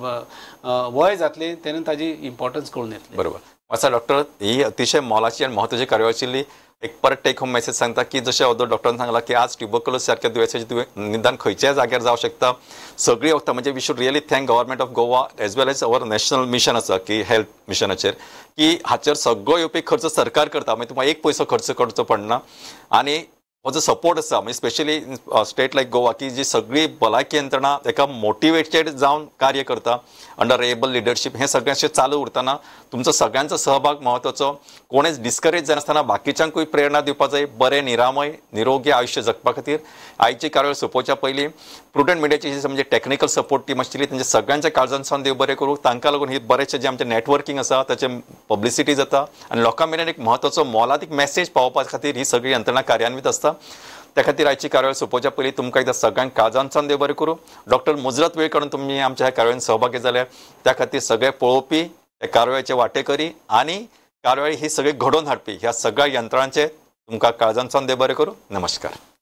वय जातले तेन्ना ताजी इम्पॉर्टन्स कळून येतली. बरोबर. आसा डॉक्टर ही अतिशय मोलाची आणि महत्वाची कार्यावळ आशिल्ली. एक परत टेक होम मेसेज सांगता की जशें अदर डॉक्टरान सांगला की आज ट्युबरक्युलोसिस सारख्या दुयेंसाचें निदान खंयच्याय जाग्यार जावंक शकता. सगळीं वखदां म्हणजे we should really thank government of Goa as well as our national mission आसा की हेल्थ मिशनाचेर की हाचेर सगळो येवपी खर्च सरकार करता. मागीर तुमकां एक पयसो खर्च करचो पडना. आणि हो जो सपोर्ट आसा म्हणजे स्पेशली स्टेट लायक गोवा की जी सगळी भलायकी यंत्रणा एका मोटिवेटेड जावन कार्य करता अंडर एबल लिडरशीप हे सगळें अशें चालू उरतना तुमचो सगळ्यांचो सहभाग महत्वाचो. कोणेच डिस्करेज जायनासतना बाकीच्यांकूय प्रेरणा दिवपा जाय बरें निरामय निरोगी आयुश्य जगपा खातीर. आयची कार्यावळ सोंपोवच्या पयलीं प्रुडंट मिडियाची जी म्हणजे टॅक्निकल सपोर्ट टीम आशिल्ली तांच्या सगळ्यांच्या काळजांसान देव बरें करूं. तांकां लागून ही बरेचशे जे आमचें नेटवर्कींग आसा ताचें पब्लिसिटी जाता आनी लोकां मेरेन एक महत्वाचो मोलादीक मॅसेज पावोवपा खातीर ही सगळी यंत्रणा कार्यान्वीत आसता. त्या खातीर आयची कार्यावळ सोंपोवच्या पयलीं तुमकां एकदां सगळ्यांक काळजांसान देव बरें करूं. डॉक्टर मुजरत वेळ काडून तुमी आमच्या ह्या कार्यावळीन सहभागी जाले त्या खातीर सगळे पळोवपी हे कार्यावळीचे वांटेकरी आनी कार्यावळी ही सगळी घडोवन हाडपी ह्या सगळ्या यंत्रणांचे तुमकां काळजांसान देव बरें करूं. नमस्कार.